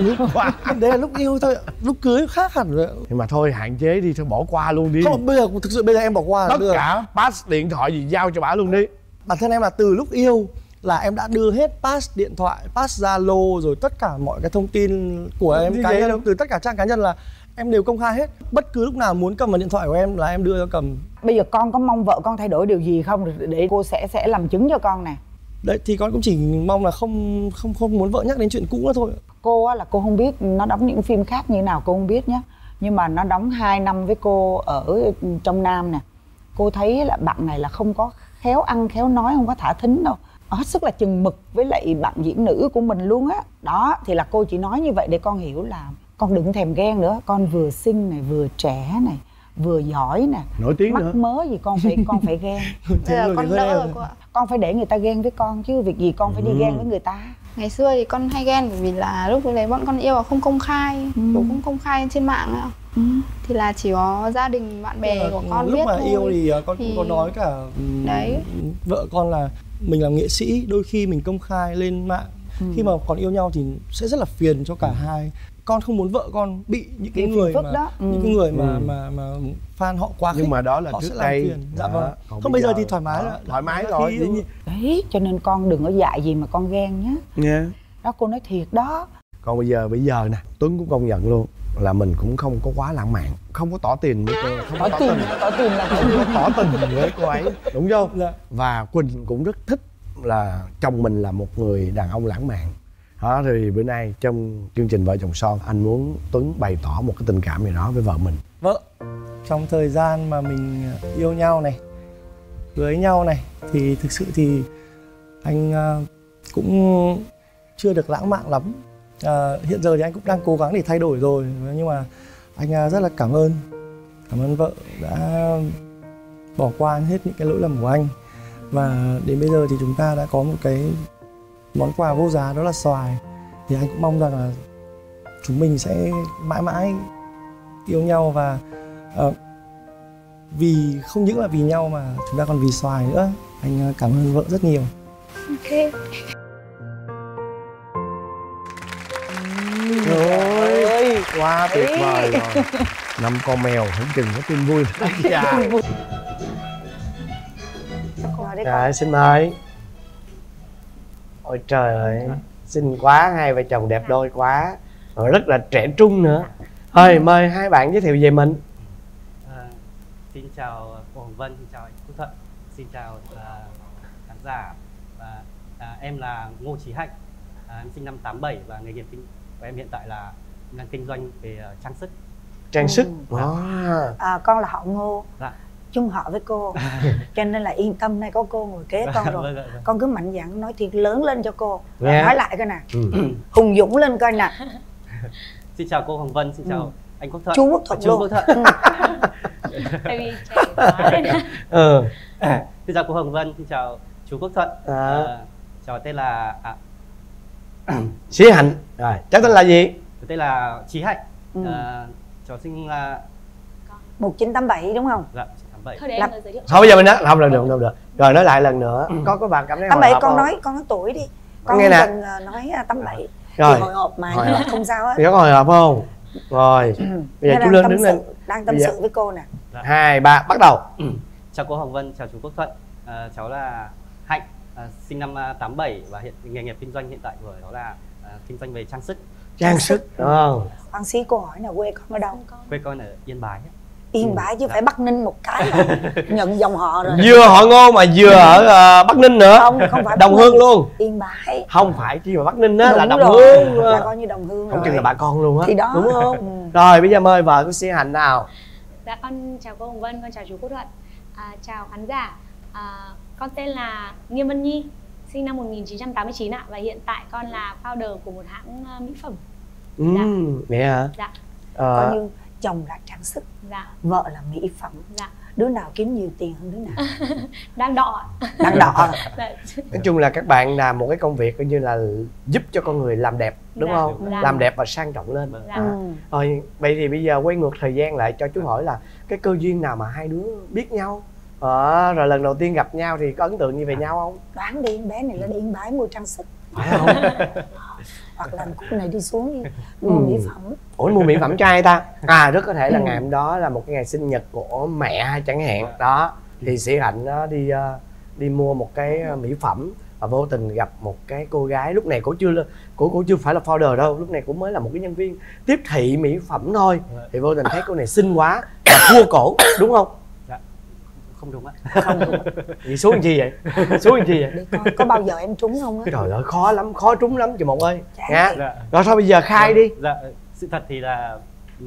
Đấy là lúc yêu thôi, lúc cưới khác hẳn rồi.
Nhưng mà thôi hạn chế đi, thôi bỏ qua luôn đi.
Không, bây giờ thực sự bây giờ em bỏ qua
tất cả pass điện thoại gì giao cho bả luôn đi.
Bản thân em là từ lúc yêu là em đã đưa hết pass điện thoại, pass Zalo rồi tất cả mọi cái thông tin của em cá nhân, từ tất cả trang cá nhân là em đều công khai hết. Bất cứ lúc nào muốn cầm vào điện thoại của em là em đưa cho cầm.
Bây giờ con có mong vợ con thay đổi điều gì không để cô sẽ làm chứng cho con nè.
Đấy thì con cũng chỉ mong là không muốn vợ nhắc đến chuyện cũ nữa thôi.
Cô á là cô không biết nó đóng những phim khác như nào cô không biết nhé. Nhưng mà nó đóng 2 năm với cô ở trong Nam nè. Cô thấy là bạn này là không có khéo ăn khéo nói, không có thả thính đâu. Hết sức là chừng mực với lại bạn diễn nữ của mình luôn á. Đó thì là cô chỉ nói như vậy để con hiểu là con đừng thèm ghen nữa. Con vừa xinh này, vừa trẻ này, vừa giỏi nè,
nổi tiếng
mắc
nữa.
mớ gì con phải ghen.
Bây giờ con đỡ rồi cô ạ.
Con phải để người ta ghen với con chứ việc gì con phải đi ghen với người ta.
Ngày xưa thì con hay ghen bởi vì là lúc đấy bọn con yêu là không công khai, cũng không công khai trên mạng ạ. Thì là chỉ có gia đình bạn bè của con biết thôi.
Lúc mà yêu thì con cũng có nói cả đấy vợ con là mình làm nghệ sĩ, đôi khi mình công khai lên mạng khi mà còn yêu nhau thì sẽ rất là phiền cho cả hai. Con không muốn vợ con bị những cái người mà những cái người mà fan họ quá khích.
Nhưng mà đó là
họ
trước
sẽ
đây.
làm phiền. Dạ vâng. Không, bây giờ thì thoải mái rồi.
Thoải mái rồi.
Đấy, cho nên con đừng có dại gì mà con ghen nhé.
Nghe.
Đó cô nói thiệt đó.
Còn bây giờ nè, Tuấn cũng công nhận luôn là mình cũng không có quá lãng mạn, không có tỏ tình với cô, không có
tỏ tình là
không có tỏ tình với cô ấy, đúng không? Dạ. Và Quỳnh cũng rất thích là chồng mình là một người đàn ông lãng mạn. Đó thì bữa nay trong chương trình Vợ Chồng Son, anh muốn Tuấn bày tỏ một cái tình cảm gì đó với vợ mình.
Vợ, trong thời gian mà mình yêu nhau này, cưới nhau này thì thực sự thì anh cũng chưa được lãng mạn lắm. Hiện giờ thì anh cũng đang cố gắng để thay đổi rồi, nhưng mà anh rất là cảm ơn vợ đã bỏ qua hết những cái lỗi lầm của anh. Và đến bây giờ thì chúng ta đã có một cái món quà vô giá, đó là xoài. Thì anh cũng mong rằng là chúng mình sẽ mãi mãi yêu nhau và vì không những là vì nhau mà chúng ta còn vì xoài nữa. Anh cảm ơn vợ rất nhiều.
Ok.
Ôi, quá tuyệt vời rồi. 5 con mèo không chừng có tin vui.
Dạ, xin mời. Ôi trời ơi, xinh quá, hai vợ chồng đẹp đôi quá, rồi rất là trẻ trung nữa. Thôi mời hai bạn giới thiệu về mình.
Xin chào cô Hồng Vân, xin chào anh Quốc Thuận, xin chào khán giả. Và em là Ngô Chí Hạnh, em sinh năm 87 và nghề nghiệp của em hiện tại là đang kinh doanh về trang sức.
Trang sức.
Con là họ Ngô.
Dạ.
Chung họ với cô cho nên là yên tâm, nay có cô ngồi kế con rồi.
Vâng.
Con cứ mạnh dạn nói thiệt lớn lên cho cô.
Yeah.
Nói lại coi nè. Hùng dũng lên coi nè.
Xin chào cô Hồng Vân, xin chào anh Quốc Thuận.
Chú Quốc Thuận luôn.
Tại vì trẻ quá nên
Xin chào cô Hồng Vân, xin chào chú Quốc Thuận. Chào tên là
Sĩ Hạnh. Rồi, cháu tên là gì?
Tên là Chí Hạnh. Cháu sinh
1987 đúng không?
Dạ, 1987.
Thôi để em giới thiệu.
Thôi bây giờ mình nói không được. Rồi nói lại lần nữa. Có bạn cảm thấy
87
hồi hộp
con
không?
nói tuổi đi. Con
Nghe nè.
cần nói 87.
Rồi.
Thì hồi hộp mà
Hồi hộp.
không sao hết.
Thì có hồi hộp không? Rồi. Bây giờ chú lên đứng lên.
Đang tâm sự với cô nè.
2, 3 bắt đầu.
Chào cô Hồng Vân, chào chú Quốc Thuận. Cháu là Hạnh, sinh năm 87 và hiện nghề nghiệp kinh doanh hiện tại của cháu là kinh doanh về trang sức.
Trang sức, đúng không?
Khoan xí cô hỏi là quê con ở đâu?
Quê con ở Yên Bái.
Yên Bái chứ phải Bắc Ninh một cái nhận dòng họ rồi.
Vừa họ Ngô mà vừa ở Bắc Ninh nữa.
Không phải
Đồng Hương luôn.
Yên Bái.
Không phải chỉ mà Bắc Ninh á, là Đồng
rồi.
Hương.
Là coi như Đồng Hương
không
rồi.
chừng là bà con luôn á.
Thì đó.
Đúng không? Rồi bây giờ mời vợ của Sĩ Hạnh nào.
Dạ con chào cô Hồng Vân, con chào chú Quốc Thuận. Chào khán giả. Con tên là Nghiêm Vân Nhi, sinh năm 1989 ạ, và hiện tại con là founder của một hãng mỹ phẩm.
Vậy hả?
Dạ.
Coi như chồng là trang sức,
dạ.
Vợ là mỹ phẩm.
Dạ.
Đứa nào kiếm nhiều tiền hơn đứa nào?
Đang đọ.
Đang đọ.
Nói chung là các bạn làm một cái công việc coi như là giúp cho con người làm đẹp, đúng không?
Dạ.
Làm đẹp và sang trọng lên.
Dạ.
Rồi vậy thì bây giờ quay ngược thời gian lại cho chú hỏi là cái cơ duyên nào mà hai đứa biết nhau? Rồi lần đầu tiên gặp nhau thì có ấn tượng gì về nhau không?
Đoán đi, bé này là đi Yên Bái mua trang sức.
Phải không?
Hoặc là cô này đi xuống mua mỹ phẩm.
Ủa mua mỹ phẩm cho ai ta? Rất có thể là ngày hôm đó là một cái ngày sinh nhật của mẹ chẳng hạn. Đó thì Sĩ Hạnh nó đi mua một cái mỹ phẩm và vô tình gặp một cái cô gái. Lúc này cô chưa phải là founder đâu, lúc này cũng mới là một cái nhân viên tiếp thị mỹ phẩm thôi. Thì vô tình thấy cô này xinh quá và cua cổ, đúng không?
Không đúng ạ.
Không đúng.
Vậy số làm chi vậy? Số làm chi vậy?
Để coi có bao giờ em trúng không á?
Trời ơi khó lắm, khó trúng lắm chị Mộng ơi.
Dạ.
Rồi thôi bây giờ khai đi.
Dạ, sự thật thì là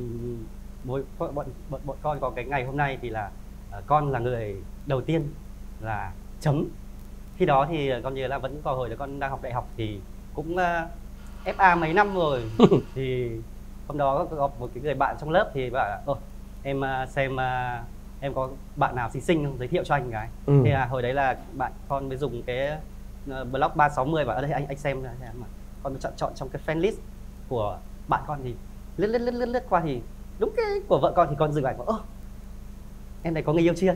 bọn con có cái ngày hôm nay thì là con là người đầu tiên là chấm. Khi đó thì con nhớ là vẫn còn hồi là con đang học đại học thì cũng FA mấy năm rồi. Thì hôm đó có một cái người bạn trong lớp thì bảo là em xem em có bạn nào xinh không, giới thiệu cho anh cái. Thế là hồi đấy là bạn con mới dùng cái blog 360 và ở đây anh xem mà con mới chọn trong cái fan list của bạn con thì lướt qua thì đúng cái của vợ con thì con dừng lại bảo em này có người yêu chưa?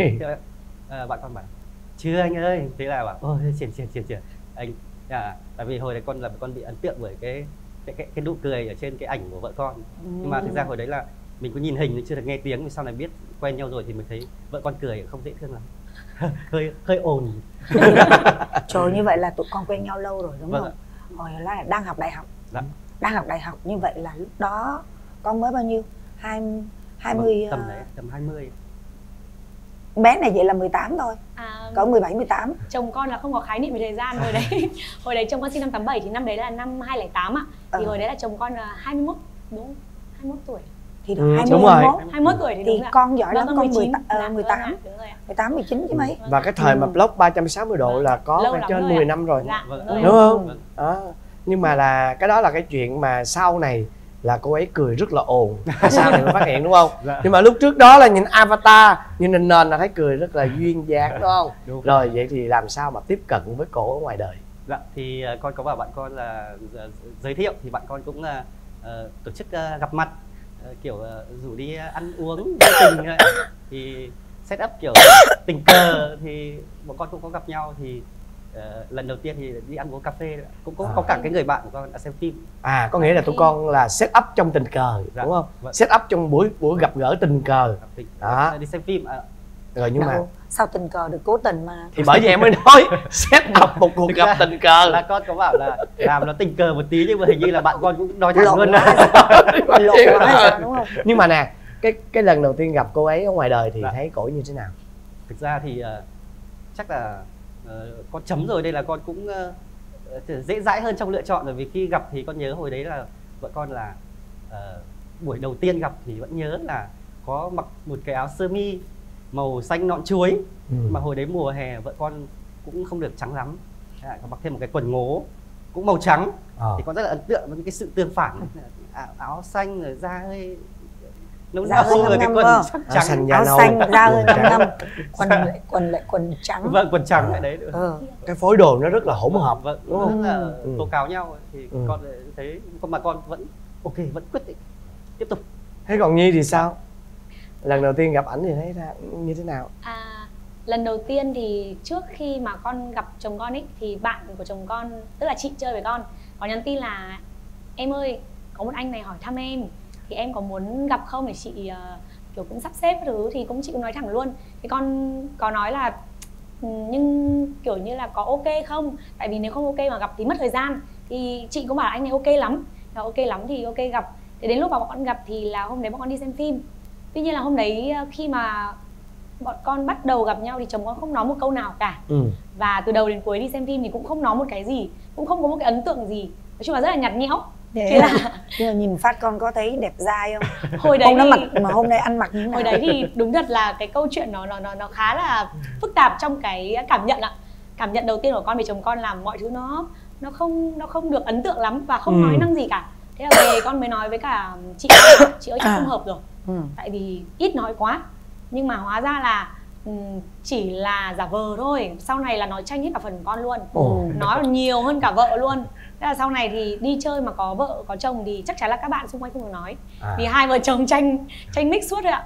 Bạn con bảo chưa anh ơi. Thế là bảo triển anh tại vì hồi đấy con bị ấn tượng bởi cái nụ cười ở trên cái ảnh của vợ con. Nhưng mà thực ra hồi đấy là mình có nhìn hình nhưng chưa được nghe tiếng, vì sau này biết quen nhau rồi thì mình thấy vợ con cười không dễ thương lắm. hơi ồn.
Trời, như vậy là tụi con quen nhau lâu rồi đúng
Vâng
không? Hồi là đang học đại học.
Dạ.
Đang học đại học như vậy là lúc đó con mới bao nhiêu? 20
tầm đấy, tầm 20.
Bé này vậy là 18 thôi. Cỡ 17 18.
Chồng con là không có khái niệm về thời gian hồi đấy. Hồi đấy chồng con sinh năm 87 thì năm đấy là năm 2008 ạ. Thì hồi đấy là chồng con là 21 đúng không? 21 tuổi.
Thì được 21
tuổi thì
đúng
đúng.
con giỏi lắm, con
18.
18 19 chứ mấy.
Và cái thời mà blog 360 độ là có phải trên 10 năm rồi.
Dạ,
đúng không? Nhưng mà là cái đó là cái chuyện mà sau này là cô ấy cười rất là ồn. Sau này mới phát hiện đúng không? Nhưng mà lúc trước đó là nhìn avatar, nhìn nền là thấy cười rất là duyên dáng đúng không?
Đúng.
Rồi vậy thì làm sao mà tiếp cận với cổ ở ngoài đời?
Dạ thì con có bảo bạn con là giới thiệu thì bạn con cũng tổ chức gặp mặt, kiểu rủ đi ăn uống tình thì set up kiểu tình cờ thì bọn con cũng có gặp nhau. Thì lần đầu tiên thì đi ăn uống cà phê cũng có cả cái người bạn của con đã xem phim.
Có nghĩa là tụi con là set up trong tình cờ đúng không?
Vâng.
Set up trong buổi gặp gỡ tình cờ. Đó.
Đi xem phim.
Rồi nhưng mà
sao tình cờ được cố tình mà.
Thì bởi vì em mới nói set up một cuộc gặp tình cờ.
Là con có bảo là làm nó tình cờ một tí nhưng mà hình như là bạn con cũng nói thẳng luôn.
Đúng không?
Nhưng mà nè, cái lần đầu tiên gặp cô ấy ở ngoài đời thì thấy cổ như thế nào?
Thực ra thì chắc là con chấm rồi, đây là con cũng dễ dãi hơn trong lựa chọn rồi. Vì khi gặp thì con nhớ hồi đấy là vợ con là buổi đầu tiên gặp thì vẫn nhớ là có mặc một cái áo sơ mi màu xanh ngọn chuối. Mà hồi đấy mùa hè vợ con cũng không được trắng lắm, có mặc thêm một cái quần ngố cũng màu trắng. Thì con rất là ấn tượng với cái sự tương phản, áo xanh rồi da hơi Nấu
da hơi
rồi cái
ngâm
quần
ngâm
sắc trắng,
áo xanh, da hơi ngâm ngâm, quần lại quần trắng.
Vâng, quần trắng cái đấy nữa.
Cái phối đồ nó rất là hỗn hợp,
vâng,
đúng không?
Rất là tố cáo nhau thì con thấy mà con vẫn ok, vẫn quyết định tiếp tục.
Thế còn Nhi thì sao? Lần đầu tiên gặp ảnh thì thấy như thế nào?
Lần đầu tiên thì trước khi mà con gặp chồng con ấy thì bạn của chồng con, tức là chị chơi với con, có nhắn tin là em ơi, có một anh này hỏi thăm em thì em có muốn gặp không để chị kiểu cũng sắp xếp thứ, thì chị cũng nói thẳng luôn. Thì con có nói là nhưng kiểu như là có ok không, tại vì nếu không ok mà gặp thì mất thời gian. Thì chị cũng bảo là anh này ok lắm, là ok lắm thì ok gặp. Thì đến lúc mà bọn con gặp thì là hôm đấy bọn con đi xem phim. Tuy nhiên là hôm đấy khi mà bọn con bắt đầu gặp nhau thì chồng con không nói một câu nào cả. Và từ đầu đến cuối đi xem phim thì cũng không nói một cái gì, cũng không có một cái ấn tượng gì, nói chung là rất là nhạt nhẽo.
Nhưng mà nhìn phát con có thấy đẹp dai không?
Hồi đấy
hôm thì... mà hôm nay ăn mặc như thế nào?
Hồi đấy thì đúng thật là cái câu chuyện nó khá là phức tạp trong cái cảm nhận ạ. Cảm nhận đầu tiên của con về chồng con là mọi thứ nó không được ấn tượng lắm và không nói năng gì cả. Thế là về con mới nói với cả chị ơi chắc không hợp rồi. Tại vì ít nói quá. Nhưng mà hóa ra là chỉ là giả vờ thôi. Sau này là nói tranh hết cả phần của con luôn. Nói còn nhiều hơn cả vợ luôn. Thế là sau này thì đi chơi mà có vợ có chồng thì chắc chắn là các bạn xung quanh không được nói. Vì hai vợ chồng tranh mix suốt rồi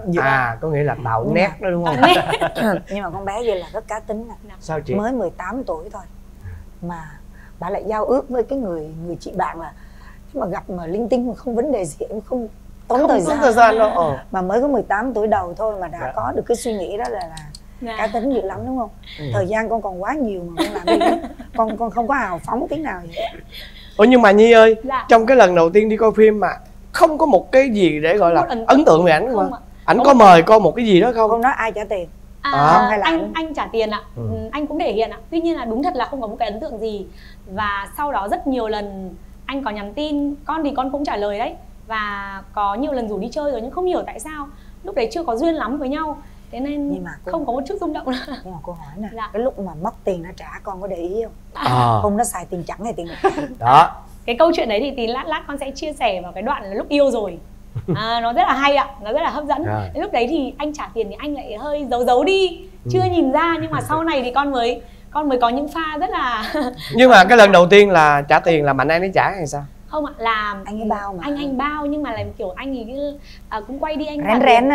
ạ.
Có nghĩa là tạo nét đó đúng không?
Nhưng mà con bé vậy là rất cá tính nè.
Sao chị?
Mới 18 tuổi thôi mà bà lại giao ước với cái người chị bạn là mà gặp mà linh tinh mà không vấn đề gì em không tốn thời gian đâu. Mà mới có 18 tuổi đầu thôi mà đã có được cái suy nghĩ đó là cá tính dữ lắm đúng không? Thời gian con còn quá nhiều mà con làm đi. Con không có hào phóng tí nào vậy.
Nhưng mà Nhi ơi, trong cái lần đầu tiên đi coi phim mà không có một cái gì để gọi là ấn tượng về ảnh không? Ảnh có mời con một cái gì đó không?
Con nói ai trả tiền?
Hay là anh trả tiền ạ. Anh cũng thể hiện ạ. Tuy nhiên là đúng thật là không có một cái ấn tượng gì. Và sau đó rất nhiều lần anh có nhắn tin, con thì con cũng trả lời đấy. Và có nhiều lần rủ đi chơi rồi nhưng không hiểu tại sao lúc đấy chưa có duyên lắm với nhau. Thế nên không có một chút rung động nữa.
Nhưng mà cô hỏi nè, cái lúc mà mất tiền nó trả con có để ý không? Không, nó xài tiền chẵn hay tiền lẻ?
Đó. Cái câu chuyện đấy thì lát con sẽ chia sẻ vào cái đoạn là lúc yêu rồi. Nó rất là hay ạ, nó rất là hấp dẫn. Lúc đấy thì anh trả tiền thì anh lại hơi giấu đi, chưa nhìn ra. Nhưng mà sau này thì con mới có những pha rất là
Nhưng mà cái lần đầu tiên là trả tiền là Mạnh An ấy trả hay sao?
Không ạ, là
anh ấy bao mà.
Anh bao nhưng mà là kiểu anh ấy cũng quay đi anh
rén.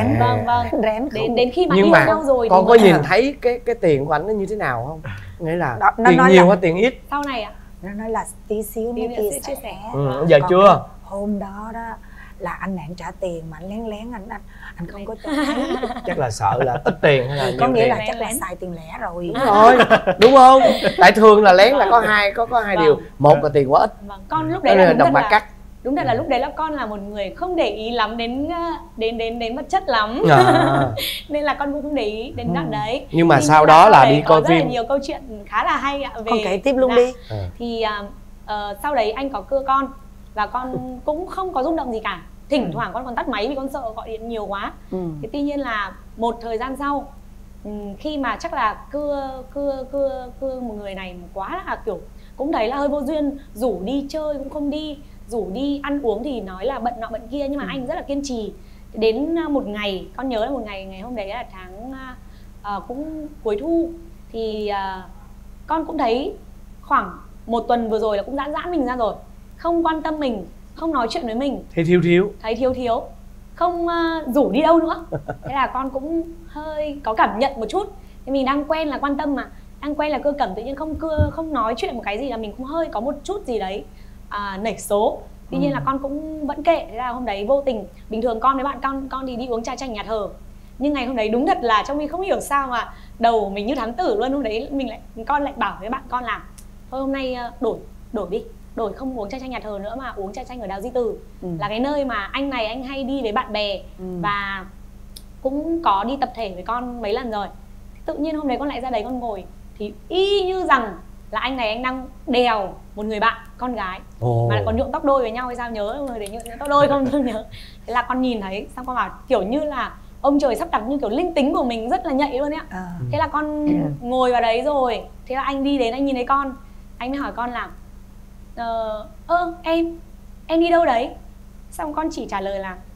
Vâng. Đến khi mà
nhưng
yêu
mà
nhau rồi
con có nhìn thấy cái tiền của anh nó như thế nào không? Nghĩa là tiền nhiều hay tiền ít?
Sau này ạ.
Nó nói là tí xíu mới chia sẻ.
Giờ chưa?
Hôm đó là anh này anh trả tiền mà anh lén anh không có cho thấy.
Chắc là sợ là ít tiền hay là
có nghĩa
tiền.
là chắc là xài tiền lẻ rồi.
Đúng rồi, đúng không? Tại thường là lén là có hai điều. Một là tiền quá ít.
Con lúc đấy là đồng bạc cắt. Đúng thật là lúc đấy là con là một người không để ý lắm đến vật chất lắm. Nên là con cũng không để ý đến đoạn đấy.
Nhưng mà sau đó là đi coi phim.
Rất là nhiều câu chuyện khá là hay ạ.
Con kể tiếp luôn đi.
Thì sau đấy anh có cưa con và con cũng không có rung động gì cả. Thỉnh thoảng con còn tắt máy vì con sợ gọi điện nhiều quá. Thế tuy nhiên là một thời gian sau khi mà chắc là cưa một người này quá là kiểu cũng thấy là hơi vô duyên, rủ đi chơi cũng không đi, rủ đi ăn uống thì nói là bận nọ bận kia, nhưng mà anh rất là kiên trì. Đến một ngày, con nhớ là một ngày hôm đấy là tháng cũng cuối thu thì con cũng thấy khoảng một tuần vừa rồi là cũng giãn mình ra rồi, không quan tâm mình, không nói chuyện với mình,
thấy thiếu,
không rủ đi đâu nữa. Thế là con cũng hơi có cảm nhận một chút. Thì mình đang quen là quan tâm mà, đang quen là cưa cẩm, tự nhiên không nói chuyện một cái gì là mình cũng hơi có một chút gì đấy nảy số. Tuy nhiên là con cũng vẫn kệ. Thế là hôm đấy vô tình, bình thường con với bạn con thì đi uống trà chanh nhà thờ, nhưng ngày hôm đấy đúng thật là trong mình không hiểu sao mà đầu mình như thám tử luôn. Hôm đấy con lại bảo với bạn con là thôi hôm nay đổi không uống trà chanh nhà thờ nữa mà uống trà chanh ở Đào Duy Từ. Là cái nơi mà anh này anh hay đi với bạn bè và cũng có đi tập thể với con mấy lần rồi. Tự nhiên hôm đấy con lại ra đấy con ngồi thì y như rằng là anh này anh đang đèo một người bạn con gái mà lại còn nhuộm tóc đôi với nhau hay sao, nhớ người đấy nhuộm tóc đôi không nhớ. Thế là con nhìn thấy xong con bảo kiểu như là ông trời sắp đặt, như kiểu linh tính của mình rất là nhạy luôn ấy ạ. Thế là con ngồi vào đấy rồi, thế là anh đi đến anh nhìn thấy con, anh mới hỏi con là em đi đâu đấy? Xong con chỉ trả lời là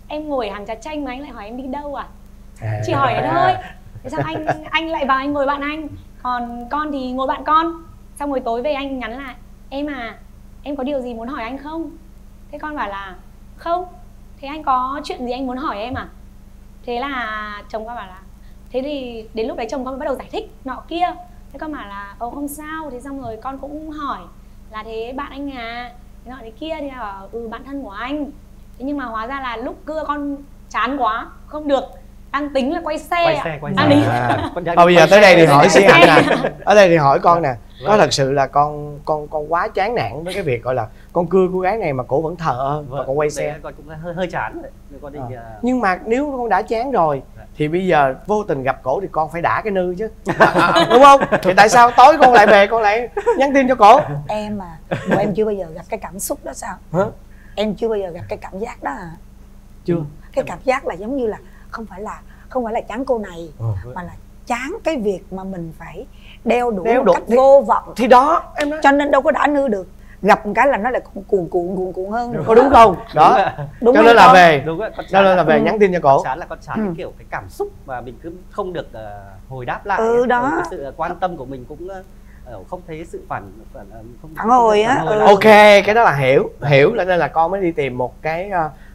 em ngồi hàng trà chanh mà anh lại hỏi em đi đâu à? Chỉ hỏi thế thôi. Thế xong anh lại vào anh ngồi bạn anh, còn con thì ngồi bạn con. Xong rồi tối về anh nhắn lại, em à, em có điều gì muốn hỏi anh không? Thế con bảo là không. Thế anh có chuyện gì anh muốn hỏi em à? Thế là chồng con bảo là, thế thì đến lúc đấy chồng con bắt đầu giải thích nọ kia. Thế con bảo là không sao. Thế xong rồi con cũng hỏi là thế bạn anh à, thế nọ thế kia. Thì là bảo bạn thân của anh. Thế nhưng mà hóa ra là lúc cưa con chán quá, không được, đang tính là quay xe.
Bây giờ tới đây thì hỏi Sĩ Hạnh nè. Ở đây thì hỏi con nè, có thật sự là con quá chán nản với cái việc gọi là con cưa cô gái này mà cổ vẫn thờ và còn quay xe?
Con cũng hơi chán rồi. Con định,
nhưng mà nếu con đã chán rồi thì bây giờ vô tình gặp cổ thì con phải đả cái nư chứ. Đúng không? Thì tại sao tối con lại về con lại nhắn tin cho cổ?
Em à, bộ em chưa bao giờ gặp cái cảm xúc đó sao?
Hả?
Em chưa bao giờ gặp cái cảm giác đó à?
Chưa.
Cái cảm giác là giống như là không phải là chán cô này, mà là chán cái việc mà mình phải đeo đuổi một cách vô vọng.
Thì đó em nói,
cho nên đâu có đả nư được. Gặp một cái là nó lại cuồn cuộn hơn.
Có đúng không? Đó.
Đúng
cho nên là về.
Đúng rồi.
Cho nên là về nhắn tin cho cổ.
Chán là con chán cái kiểu cái cảm xúc mà mình cứ không được hồi đáp lại.
Đó.
Cái sự quan tâm của mình cũng không thấy sự phản
hồi á.
Ok, cái đó là hiểu là nên là con mới đi tìm một cái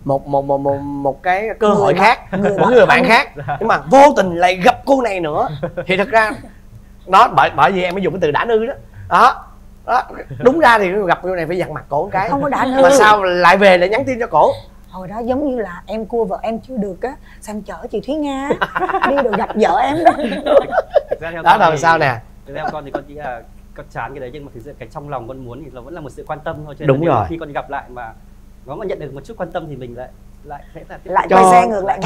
một cái cơ hội khác, một người bạn khác, nhưng mà vô tình lại gặp cô này nữa thì thật ra đó, bởi vì em mới dùng cái từ đả nư đó. Đó, đúng ra thì gặp cô này phải dằn mặt cổ một cái,
không có đả nư,
mà sao lại về lại nhắn tin cho cổ?
Hồi đó giống như là em cua vợ em chưa được á, sang chở chị Thúy Nga đi được gặp vợ em đó.
Đó là sao nè?
Theo con thì con chỉ là con chán cái đấy, nhưng mà thực sự cái trong lòng con muốn thì nó vẫn là một sự quan tâm thôi. Cho nên
đúng rồi.
Khi con gặp lại mà nó mà nhận được một chút quan tâm thì mình lại sẽ là
lại quay xe ngược lại.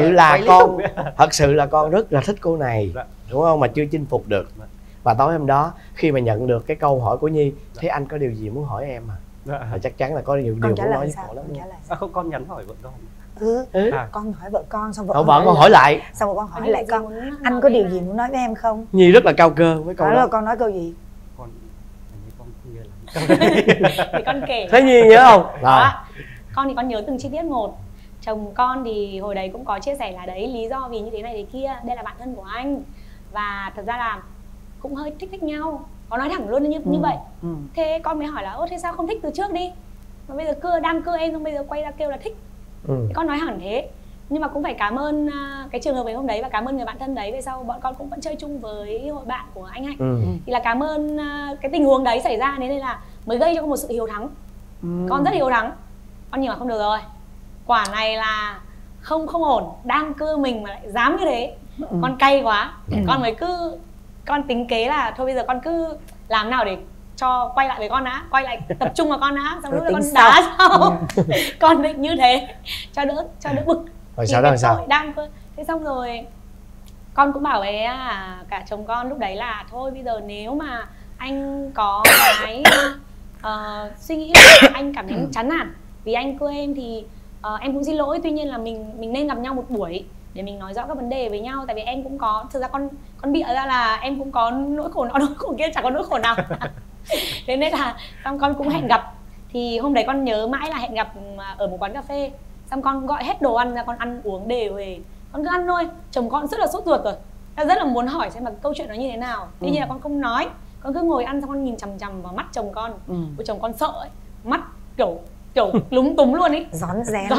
Thật sự là con rất là thích cô này, đúng không, mà chưa chinh phục được. Và tối hôm đó khi mà nhận được cái câu hỏi của Nhi, thế anh có điều gì muốn hỏi em à? Chắc chắn là có nhiều điều muốn nói với cổ lắm.
Không, con nhắn hỏi vợ con.
Con hỏi vợ con, xong
vợ con hỏi lại.
Xong rồi con hỏi lại con, anh có điều gì muốn nói với em không?
Nhi rất là cao cơ với câu đó.
Con nói câu gì?
Con không nhớ lắm.
Thì con kể.
Thế Nhi nhớ không?
Đó. Con thì con nhớ từng chi tiết một. Chồng con thì hồi đấy cũng có chia sẻ là đấy, lý do vì như thế này thế kia, đây là bạn thân của anh. Và thật ra là cũng hơi thích nhau, có nói thẳng luôn như vậy. Thế con mới hỏi là thế sao không thích từ trước đi, mà bây giờ đang cưa em xong bây giờ quay ra kêu là thích. Thì con nói hẳn thế. Nhưng mà cũng phải cảm ơn cái trường hợp ngày hôm đấy và cảm ơn người bạn thân đấy. Về sau bọn con cũng vẫn chơi chung với hội bạn của anh Hạnh. Thì là cảm ơn cái tình huống đấy xảy ra, nên là mới gây cho con một sự hiếu thắng. Con rất hiếu thắng. Con nhìn mà không được rồi, quả này là không ổn, đang cưa mình mà lại dám như thế. Con cay quá. Con mới con tính kế là thôi bây giờ con cứ làm nào để cho quay lại với con đã, quay lại tập trung vào con đã, xong lúc đó con đá sau. Con định như thế cho đỡ bực.
Rồi sau đó là sao?
Thế xong rồi con cũng bảo với cả chồng con lúc đấy là thôi bây giờ nếu mà anh có cái suy nghĩ là anh cảm thấy chán nản vì anh cưa em thì em cũng xin lỗi, tuy nhiên là mình nên gặp nhau một buổi để mình nói rõ các vấn đề với nhau. Tại vì em cũng có, thực ra con bịa ra là em cũng có nỗi khổ nọ nỗi khổ kia, chẳng có nỗi khổ nào. Thế nên là xong con cũng hẹn gặp. Thì hôm đấy con nhớ mãi là hẹn gặp ở một quán cà phê. Xong con gọi hết đồ ăn ra, con ăn uống đều về, con cứ ăn thôi. Chồng con rất là sốt ruột rồi, rất là muốn hỏi xem mà câu chuyện nó như thế nào. Tuy nhiên là con không nói, con cứ ngồi ăn xong con nhìn chằm chằm vào mắt chồng con. Ôi chồng con sợ ấy, mắt kiểu lúng túng luôn ấy,
rón rén.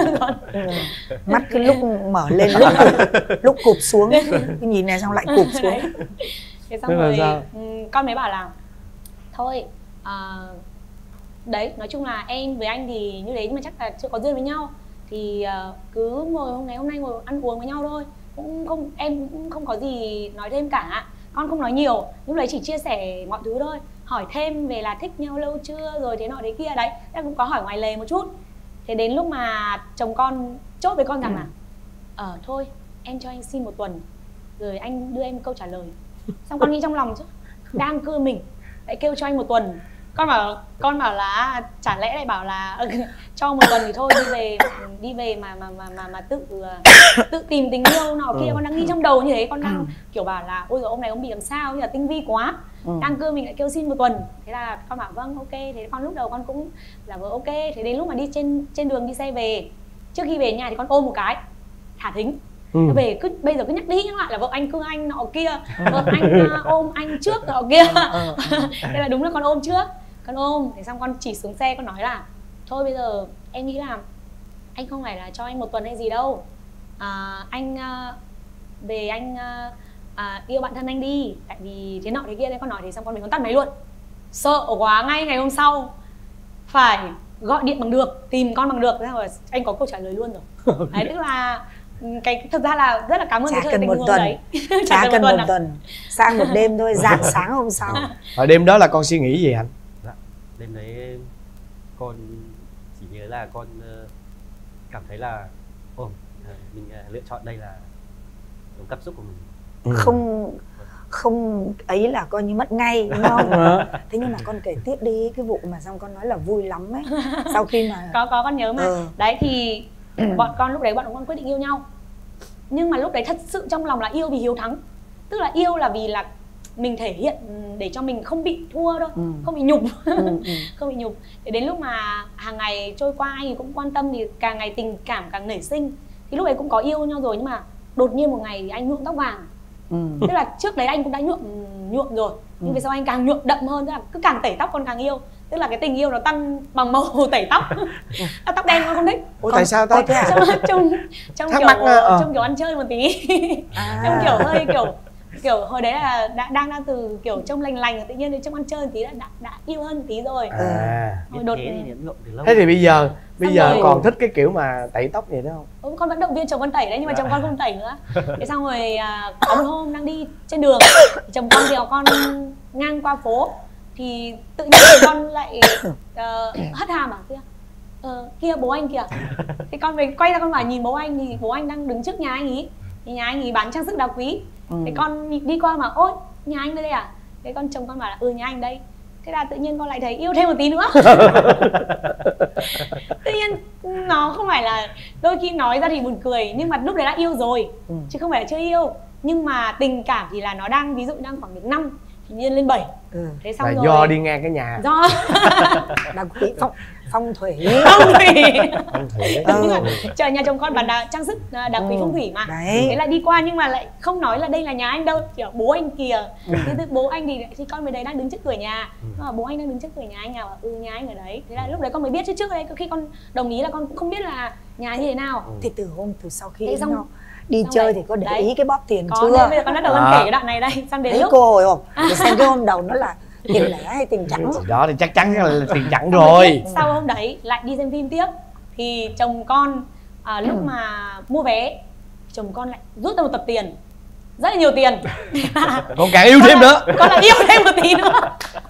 Mắt cứ lúc mở lên lúc cụp xuống, cái nhìn này xong lại cụp xuống.
Thế xong rồi con mới bảo là thôi đấy, nói chung là em với anh thì như thế, nhưng mà chắc là chưa có duyên với nhau. Thì cứ ngày hôm nay ngồi ăn uống với nhau thôi, em cũng không có gì nói thêm cả. Con không nói nhiều, lúc đấy chỉ chia sẻ mọi thứ thôi, hỏi thêm về là thích nhau lâu chưa rồi thế nọ thế kia đấy, em cũng có hỏi ngoài lề một chút. Thế đến lúc mà chồng con chốt với con rằng là thôi em cho anh xin 1 tuần rồi anh đưa em câu trả lời. Xong con nghĩ trong lòng chứ, đang cưa mình lại kêu cho anh 1 tuần. Con bảo là chả lẽ lại bảo là cho 1 tuần thì thôi đi về mà tự tìm tình yêu nọ kia. Con đang nghĩ trong đầu như thế, con đang kiểu bảo là ôi rồi ông này ông bị làm sao, như là tinh vi quá. Đang cưa mình lại kêu xin 1 tuần. Thế là con bảo vâng ok. Thế con lúc đầu con cũng giả vờ ok. Thế đến lúc mà đi trên đường đi xe về trước khi về nhà thì con ôm một cái thả thính. Về bây giờ cứ nhắc đi nhắc lại là vợ anh cưng anh nọ kia, vợ anh ôm anh trước nọ kia. Thế là đúng là con ôm trước, con ôm thế xong con chỉ xuống xe, con nói là thôi bây giờ em nghĩ là anh không phải là cho anh 1 tuần hay gì đâu, anh về anh yêu bạn thân anh đi, tại vì thế nọ thế kia. Đấy con nói thế xong con mình con tắt máy luôn, sợ quá. Ngay ngày hôm sau phải gọi điện bằng được, tìm con bằng được, thế rồi anh có câu trả lời luôn rồi. Đấy tức là cái thực ra là rất là cảm ơn cái chuyện tình huống đấy.
Chả cần 1 tuần, sang 1 đêm thôi, rạng sáng hôm sau.
Ở đêm đó là con suy nghĩ gì anh?
Dạ, đêm đấy con chỉ nhớ là con cảm thấy là mình lựa chọn đây là đúng cảm xúc của mình.
Không ấy là coi như mất ngay, đúng không? Thế nhưng mà con kể tiếp đi cái vụ mà xong con nói là vui lắm ấy. Sau khi mà
có con nhớ mà. Đấy thì bọn con lúc đấy bọn con quyết định yêu nhau. Nhưng mà lúc đấy thật sự trong lòng là yêu vì hiếu thắng. Tức là yêu là vì là mình thể hiện để cho mình không bị thua đâu, không bị nhục. Không bị nhục. Để đến lúc mà hàng ngày trôi qua anh ấy cũng quan tâm thì càng ngày tình cảm càng nảy sinh. Thì lúc đấy cũng có yêu nhau rồi nhưng mà đột nhiên một ngày thì anh nhuộm tóc vàng. Tức là trước đấy anh cũng đã nhuộm rồi, nhưng về sau anh càng nhuộm đậm hơn, tức là cứ càng tẩy tóc con càng yêu. Tức là cái tình yêu nó tăng bằng màu tẩy tóc. Tóc đen con không thích.
Ủa tại sao ta?
Trong kiểu ăn chơi một tí. Trong kiểu hơi kiểu hồi đấy là đang từ kiểu trông lành lành, tự nhiên đến trông ăn chơi một tí đã yêu hơn một tí rồi.
Thế thì bây giờ còn thích cái kiểu mà tẩy tóc vậy đó không?
Con vẫn động viên chồng con tẩy đấy, nhưng mà chồng con không tẩy nữa. Thế xong rồi có một hôm đang đi trên đường, chồng con thì con ngang qua phố thì tự nhiên con lại hất hàm bảo kia bố anh kìa. Thì con mình quay ra con bảo nhìn bố anh thì bố anh đang đứng trước nhà anh ý, thì nhà anh ý bán trang sức đá quý. Thế con đi qua mà ôi nhà anh đây à? Thế con chồng con bảo là nhà anh đây. Thế là tự nhiên con lại thấy yêu thêm một tí nữa. Tự nhiên nó không phải là, đôi khi nói ra thì buồn cười nhưng mà lúc đấy đã yêu rồi, chứ không phải là chưa yêu. Nhưng mà tình cảm thì là nó đang, ví dụ đang khoảng được 5 thì nhiên lên 7. Thế xong
là
rồi
do đi ngang cái nhà.
Do
đá quý phong thủy.
Chờ nhà chồng con bán trang sức đá quý phong thủy mà. Thế là đi qua nhưng mà lại không nói là đây là nhà anh đâu, kiểu bố anh kìa. Thế bố anh thì con về đấy đang đứng trước cửa nhà. Bố anh đang đứng trước cửa nhà anh nào, nhà anh ở đấy. Thế là lúc đấy con mới biết, chứ trước đấy khi con đồng ý là con cũng không biết là nhà như thế nào.
Thì từ sau khi yêu nhau đi chơi thì có để ý cái bóp tiền
có,
chưa?
Bây giờ con bắt đầu con kể cái đoạn này đây, xong đến
lúc cô hồi không? Để xem cái hôm đầu nó là tiền lẻ hay tiền chẵn.
Đó thì chắc chắn là tiền chẵn rồi.
Sau hôm đấy lại đi xem phim tiếp thì chồng con lúc mà mua vé, chồng con lại rút ra một tập tiền, rất là nhiều tiền.
Con càng yêu thêm nữa.
Con lại yêu thêm một tí nữa.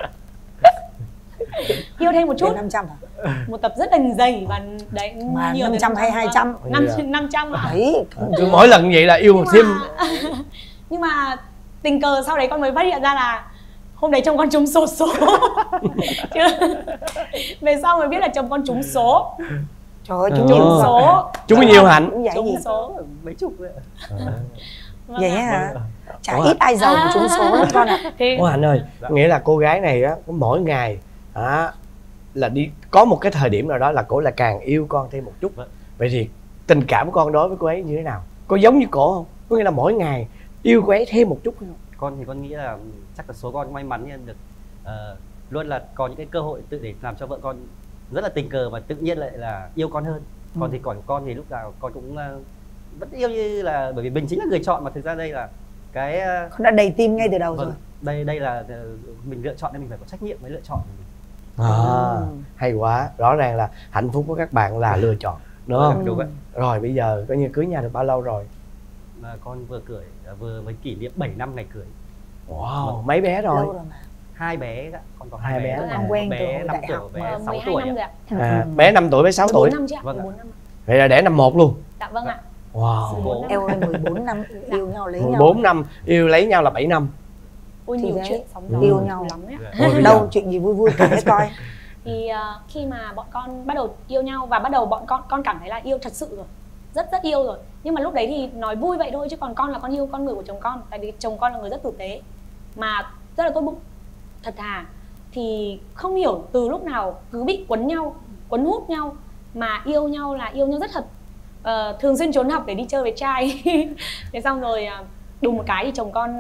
Yêu thêm một chút.
500 hả?
Một tập rất là dày và đấy
mà nhiều 500 hay 200?
500 ạ.
Đấy.
Cứ mỗi lần vậy là yêu thêm.
Nhưng mà tình cờ sau đấy con mới phát hiện ra là hôm đấy chồng con trúng số. Chứ về sau mới biết là chồng con trúng số.
Trời ơi, trúng số.
Trúng bao nhiêu Hạnh?
Trúng số
mấy chục vậy.
Vậy hả? Chả ít ai giàu mà trúng số lắm con ạ.
Ủa Hạnh ơi, nghĩa là cô gái này á, mỗi ngày là đi có một cái thời điểm nào đó là cổ là càng yêu con thêm một chút. Vậy thì tình cảm của con đối với cô ấy như thế nào? Có giống như cổ không? Có nghĩa là mỗi ngày yêu cô ấy thêm một chút không?
Con thì con nghĩ là chắc là số con may mắn nên được luôn là có những cái cơ hội tự để làm cho vợ con rất là tình cờ và tự nhiên lại là yêu con hơn. Còn thì con thì lúc nào con cũng vẫn yêu như là, bởi vì mình chính là người chọn mà. Thực ra đây là cái
con đã đầy tim ngay từ đầu rồi.
Đây là mình lựa chọn nên mình phải có trách nhiệm với lựa chọn của mình.
Hay quá, rõ ràng là hạnh phúc của các bạn là lựa chọn, đúng không?
Đúng vậy.
Rồi bây giờ coi như cưới nhau được bao lâu rồi?
Con vừa mới kỷ niệm 7 năm ngày cưới.
Wow, mấy bé rồi?
2 bé, con có
2 bé.
Con quen
bé 5 tuổi, bé 6 tuổi.
Bé 5 tuổi, bé 6 tuổi.
4 năm chứ ạ?
4
năm.
Vậy là đẻ năm 1 luôn?
Dạ vâng ạ.
Wow.
Eo ơi, 14 năm yêu nhau lấy nhau.
14 năm yêu lấy nhau là 7 năm.
Ôi nhiều chuyện sóng gió
yêu nhau
lắm đấy.
Đâu chuyện gì vui vui kể coi.
Thì khi mà bọn con bắt đầu yêu nhau và bắt đầu bọn con cảm thấy là yêu thật sự rồi, rất yêu rồi. Nhưng mà lúc đấy thì nói vui vậy thôi, chứ còn con là con yêu con người của chồng con. Tại vì chồng con là người rất tử tế mà rất là tốt bụng, thật thà. Thì không hiểu từ lúc nào cứ bị quấn nhau, quấn hút nhau, mà yêu nhau là yêu nhau rất thật. thường xuyên trốn học để đi chơi với trai. Thế xong rồi đùng một cái thì chồng con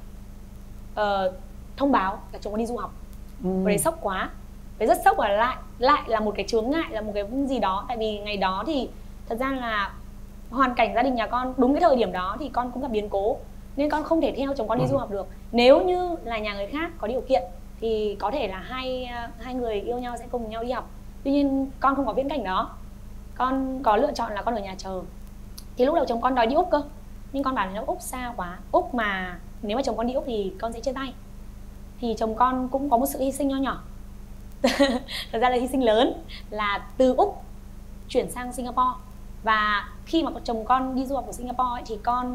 thông báo là chồng con đi du học. Và đấy sốc quá, đấy rất sốc, và lại là một cái chướng ngại, là một cái gì đó. Tại vì ngày đó thì thật ra là hoàn cảnh gia đình nhà con đúng cái thời điểm đó thì con cũng gặp biến cố, nên con không thể theo chồng con đi du học được. Nếu như là nhà người khác có điều kiện thì có thể là hai người yêu nhau sẽ cùng nhau đi học. Tuy nhiên con không có viễn cảnh đó, con có lựa chọn là con ở nhà chờ. Thì lúc đầu chồng con đòi đi Úc cơ, nhưng con bảo là Úc xa quá, Úc mà nếu mà chồng con đi Úc thì con sẽ chia tay. Thì chồng con cũng có một sự hy sinh nho nhỏ. Thật ra là hy sinh lớn, là từ Úc chuyển sang Singapore. Và khi mà chồng con đi du học ở Singapore ấy, thì con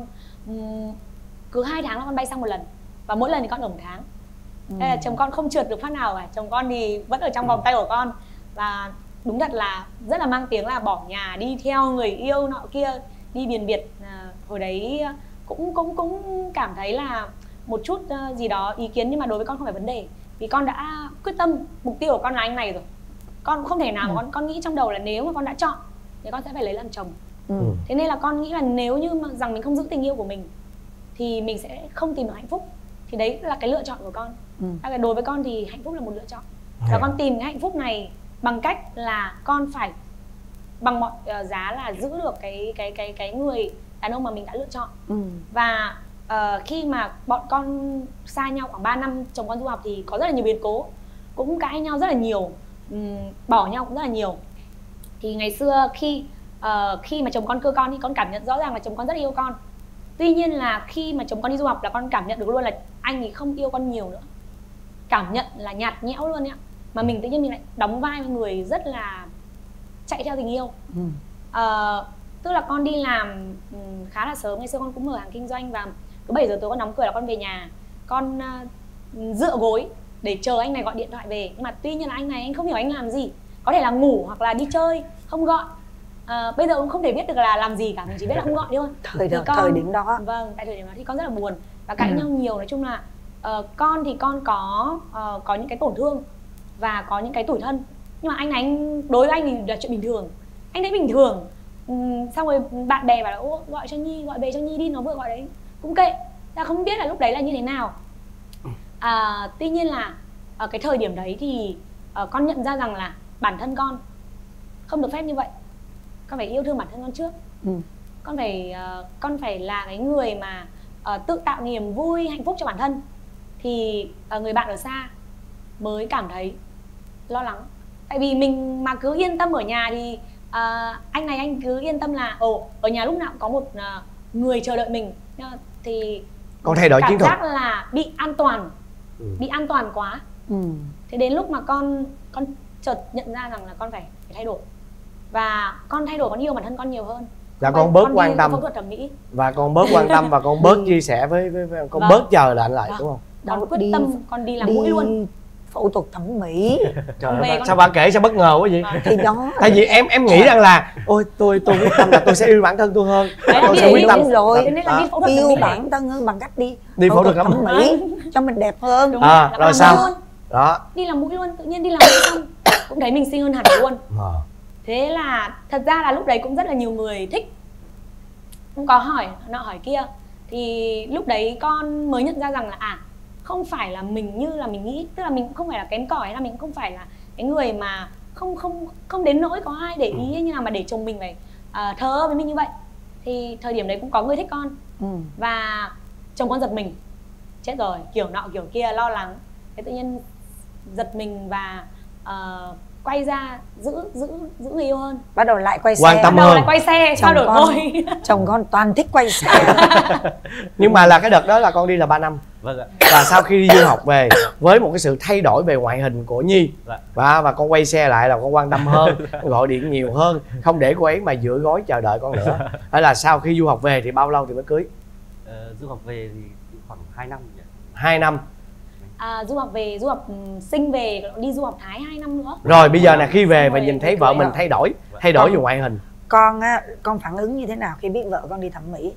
cứ 2 tháng là con bay sang một lần, và mỗi lần thì con ở 1 tháng. Thế là chồng con không trượt được phát nào cả, chồng con thì vẫn ở trong vòng tay của con. Và đúng thật là rất là mang tiếng là bỏ nhà đi theo người yêu nọ kia, đi biển biệt. Hồi đấy cũng cảm thấy là một chút gì đó ý kiến, nhưng mà đối với con không phải vấn đề, vì con đã quyết tâm, mục tiêu của con là anh này rồi. Con cũng không thể nào mà con nghĩ trong đầu là nếu mà con đã chọn thì con sẽ phải lấy làm chồng. Thế nên là con nghĩ là nếu như mà rằng mình không giữ tình yêu của mình thì mình sẽ không tìm được hạnh phúc. Thì đấy là cái lựa chọn của con. Đối với con thì hạnh phúc là một lựa chọn, và con tìm cái hạnh phúc này bằng cách là con phải bằng mọi giá là giữ được cái người đàn ông mà mình đã lựa chọn. Và khi mà bọn con xa nhau khoảng 3 năm chồng con du học thì có rất là nhiều biến cố, cũng cãi nhau rất là nhiều, bỏ nhau cũng rất là nhiều. Thì ngày xưa khi mà chồng con cưa con thì con cảm nhận rõ ràng là chồng con rất yêu con. Tuy nhiên là khi mà chồng con đi du học là con cảm nhận được luôn là anh ấy không yêu con nhiều nữa, cảm nhận là nhạt nhẽo luôn ạ. Mà mình tự nhiên mình lại đóng vai một người rất là chạy theo tình yêu. Tức là con đi làm khá là sớm, ngày xưa con cũng mở hàng kinh doanh, và cứ 7 giờ tối con đóng cửa là con về nhà, con dựa gối để chờ anh này gọi điện thoại về. Nhưng mà tuy nhiên là anh này anh không hiểu anh làm gì, có thể là ngủ hoặc là đi chơi, không gọi. Bây giờ cũng không thể biết được là làm gì cả, mình chỉ biết là không gọi thôi.
Thời điểm đó.
Vâng, tại thời điểm đó thì con rất là buồn và cãi nhau nhiều. Nói chung là con thì con có những cái tổn thương và có những cái tủi thân, nhưng mà đối với anh thì là chuyện bình thường, anh thấy bình thường. Xong rồi bạn bè bảo là ô, gọi cho Nhi, gọi về cho Nhi đi, nó vừa gọi đấy, cũng kệ. Ta không biết là lúc đấy là như thế nào. Tuy nhiên là ở cái thời điểm đấy thì con nhận ra rằng là bản thân con không được phép như vậy. Con phải yêu thương bản thân con trước. Con phải là cái người mà tự tạo niềm vui, hạnh phúc cho bản thân. Thì người bạn ở xa mới cảm thấy lo lắng. Tại vì mình mà cứ yên tâm ở nhà thì anh này anh cứ yên tâm là ở nhà lúc nào cũng có một người chờ đợi mình. Thì
con thay đổi chiến thuật,
cảm giác là bị an toàn, bị an toàn quá. Thế đến lúc mà con chợt nhận ra rằng là con phải thay đổi, và con thay đổi, con yêu bản thân con nhiều hơn.
Và con bớt quan tâm
phẫu thuật thẩm mỹ,
và con bớt quan tâm và con bớt chia sẻ với con bớt chờ đợi lại, đúng không?
Con quyết tâm, con đi làm mũi luôn.
Phẫu thuật thẩm mỹ.
Trời ơi, sao bà kể sao bất ngờ quá vậy?
Thì đó.
Tại vì em nghĩ rằng là ôi tôi quyết tâm là tôi sẽ yêu bản thân tôi hơn.
Tôi sẽ quyết tâm rồi. Yêu bản thân hơn bằng cách đi phẫu thuật thẩm mỹ cho mình đẹp hơn.
Rồi sao? Đó.
Đi làm mũi luôn, tự nhiên đi làm mũi xong cũng thấy mình xinh hơn hẳn luôn. Thế là thật ra là lúc đấy cũng rất là nhiều người thích, cũng có hỏi nọ hỏi kia. Thì lúc đấy con mới nhận ra rằng là không phải là mình như là mình nghĩ. Tức là mình cũng không phải là kém cỏi, là mình cũng không phải là cái người mà không đến nỗi có ai để ý như nào mà để chồng mình phải thờ với mình như vậy. Thì thời điểm đấy cũng có người thích con. Và chồng con giật mình, chết rồi, kiểu nọ kiểu kia, lo lắng. Thế tự nhiên giật mình và quay ra giữ người yêu hơn,
bắt đầu lại quay xe,
quan tâm hơn,
lại quay xe, trao đổi ngôi.
Chồng con toàn thích quay xe.
Nhưng mà là cái đợt đó là con đi là 3 năm.
Vâng ạ.
Và sau khi đi du học về với một cái sự thay đổi về ngoại hình của Nhi, và con quay xe lại là con quan tâm hơn, gọi điện nhiều hơn, không để cô ấy mà giữa gối chờ đợi con nữa. Hay là sau khi du học về thì bao lâu thì mới cưới?
Du học về thì khoảng 2 năm.
2 năm.
Du học sinh về, đi du học Thái 2 năm nữa.
Rồi bây giờ là khi về và nhìn thấy vợ mình thay đổi về ngoại hình,
con phản ứng như thế nào khi biết vợ con đi thẩm mỹ?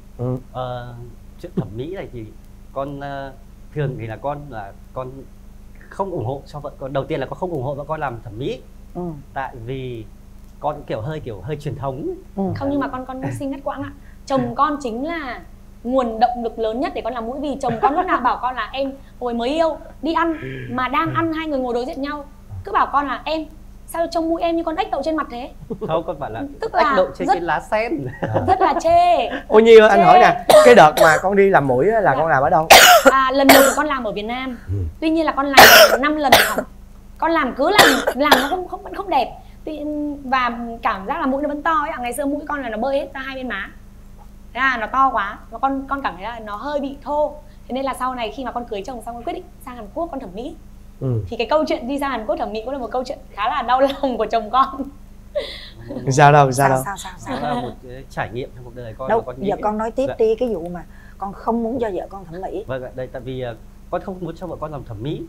Chuyện thẩm mỹ này thì con thường thì là con không ủng hộ cho vợ con. Đầu tiên là con không ủng hộ vợ con làm thẩm mỹ, tại vì con kiểu hơi truyền thống.
Không, nhưng mà con xin ngắt quãng ạ. Chồng con chính là nguồn động lực lớn nhất để con làm mũi, vì chồng con lúc nào bảo con là em hồi mới yêu đi ăn mà đang ăn hai người ngồi đối diện nhau cứ bảo con là em sao trông mũi em như con ếch đậu trên mặt thế.
Không, con bảo là
tức
ếch
là
đậu trên cái lá sen.
Rất là chê.
Ô Nhi ơi, anh hỏi nè, cái đợt mà con đi làm mũi là con làm ở đâu?
Lần đầu con làm ở Việt Nam. Tuy nhiên là con làm 5 lần học. Con làm cứ làm nó vẫn không đẹp. Và cảm giác là mũi nó vẫn to ấy ạ. Ngày xưa mũi con là nó bơi hết ra hai bên má. Thế là nó to quá và con cảm thấy là nó hơi bị thô. Thế nên là sau này khi mà con cưới chồng xong con quyết định sang Hàn Quốc con thẩm mỹ. Thì cái câu chuyện đi sang Hàn Quốc thẩm mỹ cũng là một câu chuyện khá là đau lòng của chồng con.
Sao đâu?
Sao?
Đó là một trải nghiệm trong cuộc đời con.
Đâu,
con
giờ con nói tiếp đi cái vụ mà con không muốn cho vợ con thẩm mỹ.
Vâng ạ, đây tại vì con không muốn cho vợ con làm thẩm mỹ,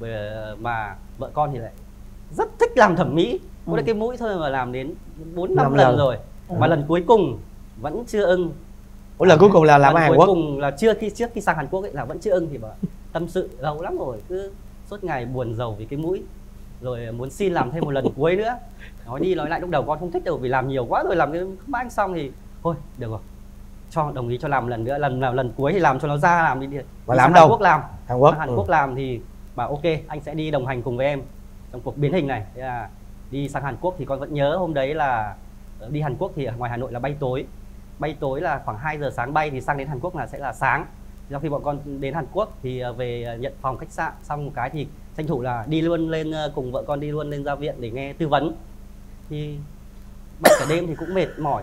mà vợ con thì lại rất thích làm thẩm mỹ. Mỗi cái mũi thôi mà làm đến 4-5 lần rồi. Và lần cuối cùng vẫn chưa ưng.
Lần cuối cùng là làm ở Hàn Quốc.
Cuối cùng là trước khi sang Hàn Quốc ấy là vẫn chưa ưng, thì bảo tâm sự lâu lắm rồi, cứ suốt ngày buồn rầu vì cái mũi, rồi muốn xin làm thêm một lần cuối nữa. Nói đi nói lại lúc đầu con không thích đâu, vì làm nhiều quá rồi, làm cái mãi xong thì thôi được rồi, đồng ý cho làm lần nữa, lần cuối thì làm cho nó ra làm đi.
Và làm đâu?
Hàn Quốc làm.
Hàn Quốc
làm thì bảo ok anh sẽ đi đồng hành cùng với em trong cuộc biến hình này. Thế là đi sang Hàn Quốc thì con vẫn nhớ hôm đấy là đi Hàn Quốc thì ở ngoài Hà Nội là bay tối là khoảng 2 giờ sáng bay, thì sang đến Hàn Quốc là sẽ là sáng. Sau khi bọn con đến Hàn Quốc thì về nhận phòng khách sạn xong một cái thì tranh thủ là đi luôn lên cùng vợ con đi luôn lên ra viện để nghe tư vấn. Thì bay cả đêm thì cũng mệt mỏi.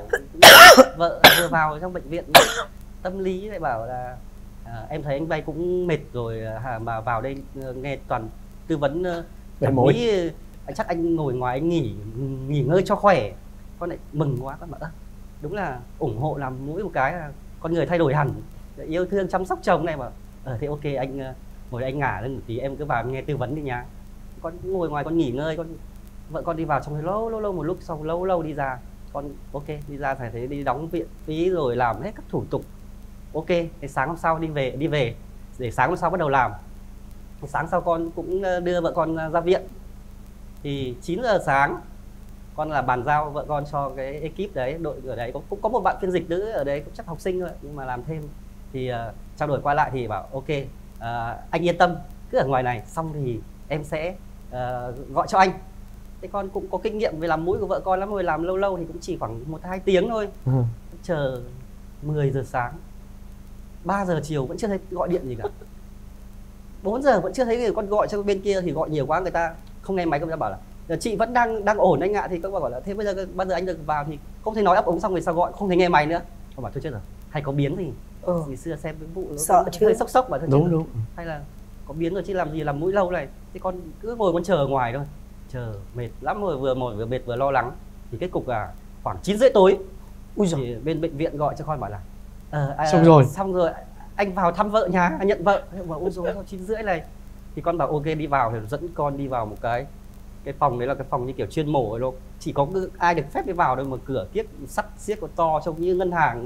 Vợ vừa vào trong bệnh viện tâm lý lại bảo là em thấy anh bay cũng mệt rồi mà vào đây nghe toàn tư vấn thẩm mỹ, chắc anh ngồi ngoài anh nghỉ ngơi cho khỏe. Con lại mừng quá, con bảo đúng là ủng hộ làm mũi một cái là con người thay đổi hẳn, yêu thương chăm sóc chồng này mà. Thế ok anh ngồi anh ngả lên một tí, em cứ vào nghe tư vấn đi nhá. Con ngồi ngoài con nghỉ ngơi, vợ con đi vào trong đấy lâu một lúc, xong lâu đi ra. Con ok đi ra phải thế đi đóng viện phí rồi làm hết các thủ tục. Ok, thế sáng hôm sau đi về để sáng hôm sau bắt đầu làm. Sáng sau con cũng đưa vợ con ra viện. Thì 9 giờ sáng con là bàn giao vợ con cho cái ekip đấy, đội ở đấy cũng có một bạn phiên dịch nữ ở đấy, cũng chắc học sinh thôi nhưng mà làm thêm. Thì trao đổi qua lại thì bảo ok anh yên tâm, cứ ở ngoài này xong thì em sẽ gọi cho anh. Thế con cũng có kinh nghiệm về làm mũi của vợ con lắm rồi, làm lâu thì cũng chỉ khoảng 1-2 tiếng thôi. Chờ 10 giờ sáng, 3 giờ chiều vẫn chưa thấy gọi điện gì cả. 4 giờ vẫn chưa thấy người, con gọi cho bên kia thì gọi nhiều quá người ta không nghe máy, người ta bảo là chị vẫn đang ổn anh ạ. Thì các bạn bảo là thế bây giờ bao giờ anh được vào, thì không thấy nói ấp ống xong rồi sao gọi không thấy nghe máy nữa. Con bảo thôi chết rồi, hay có biến thì ngày xưa xem cái vụ
sợ
hơi sốc mà thôi.
Đúng
hay là có biến rồi chứ làm gì làm mũi lâu này. Thế con cứ ngồi con chờ ngoài thôi, chờ mệt lắm rồi, vừa mệt vừa lo lắng. Thì kết cục là khoảng 9 rưỡi tối thì bên bệnh viện gọi cho con bảo là xong rồi anh vào thăm vợ nhà, nhận vợ. Bảo ôi dồi 9 rưỡi này. Thì con bảo ok đi vào, thì dẫn con đi vào một cái phòng đấy là cái phòng như kiểu chuyên mổ rồi, chỉ có ai được phép đi vào đâu mà cửa kiếc sắt xiếc to trông như ngân hàng.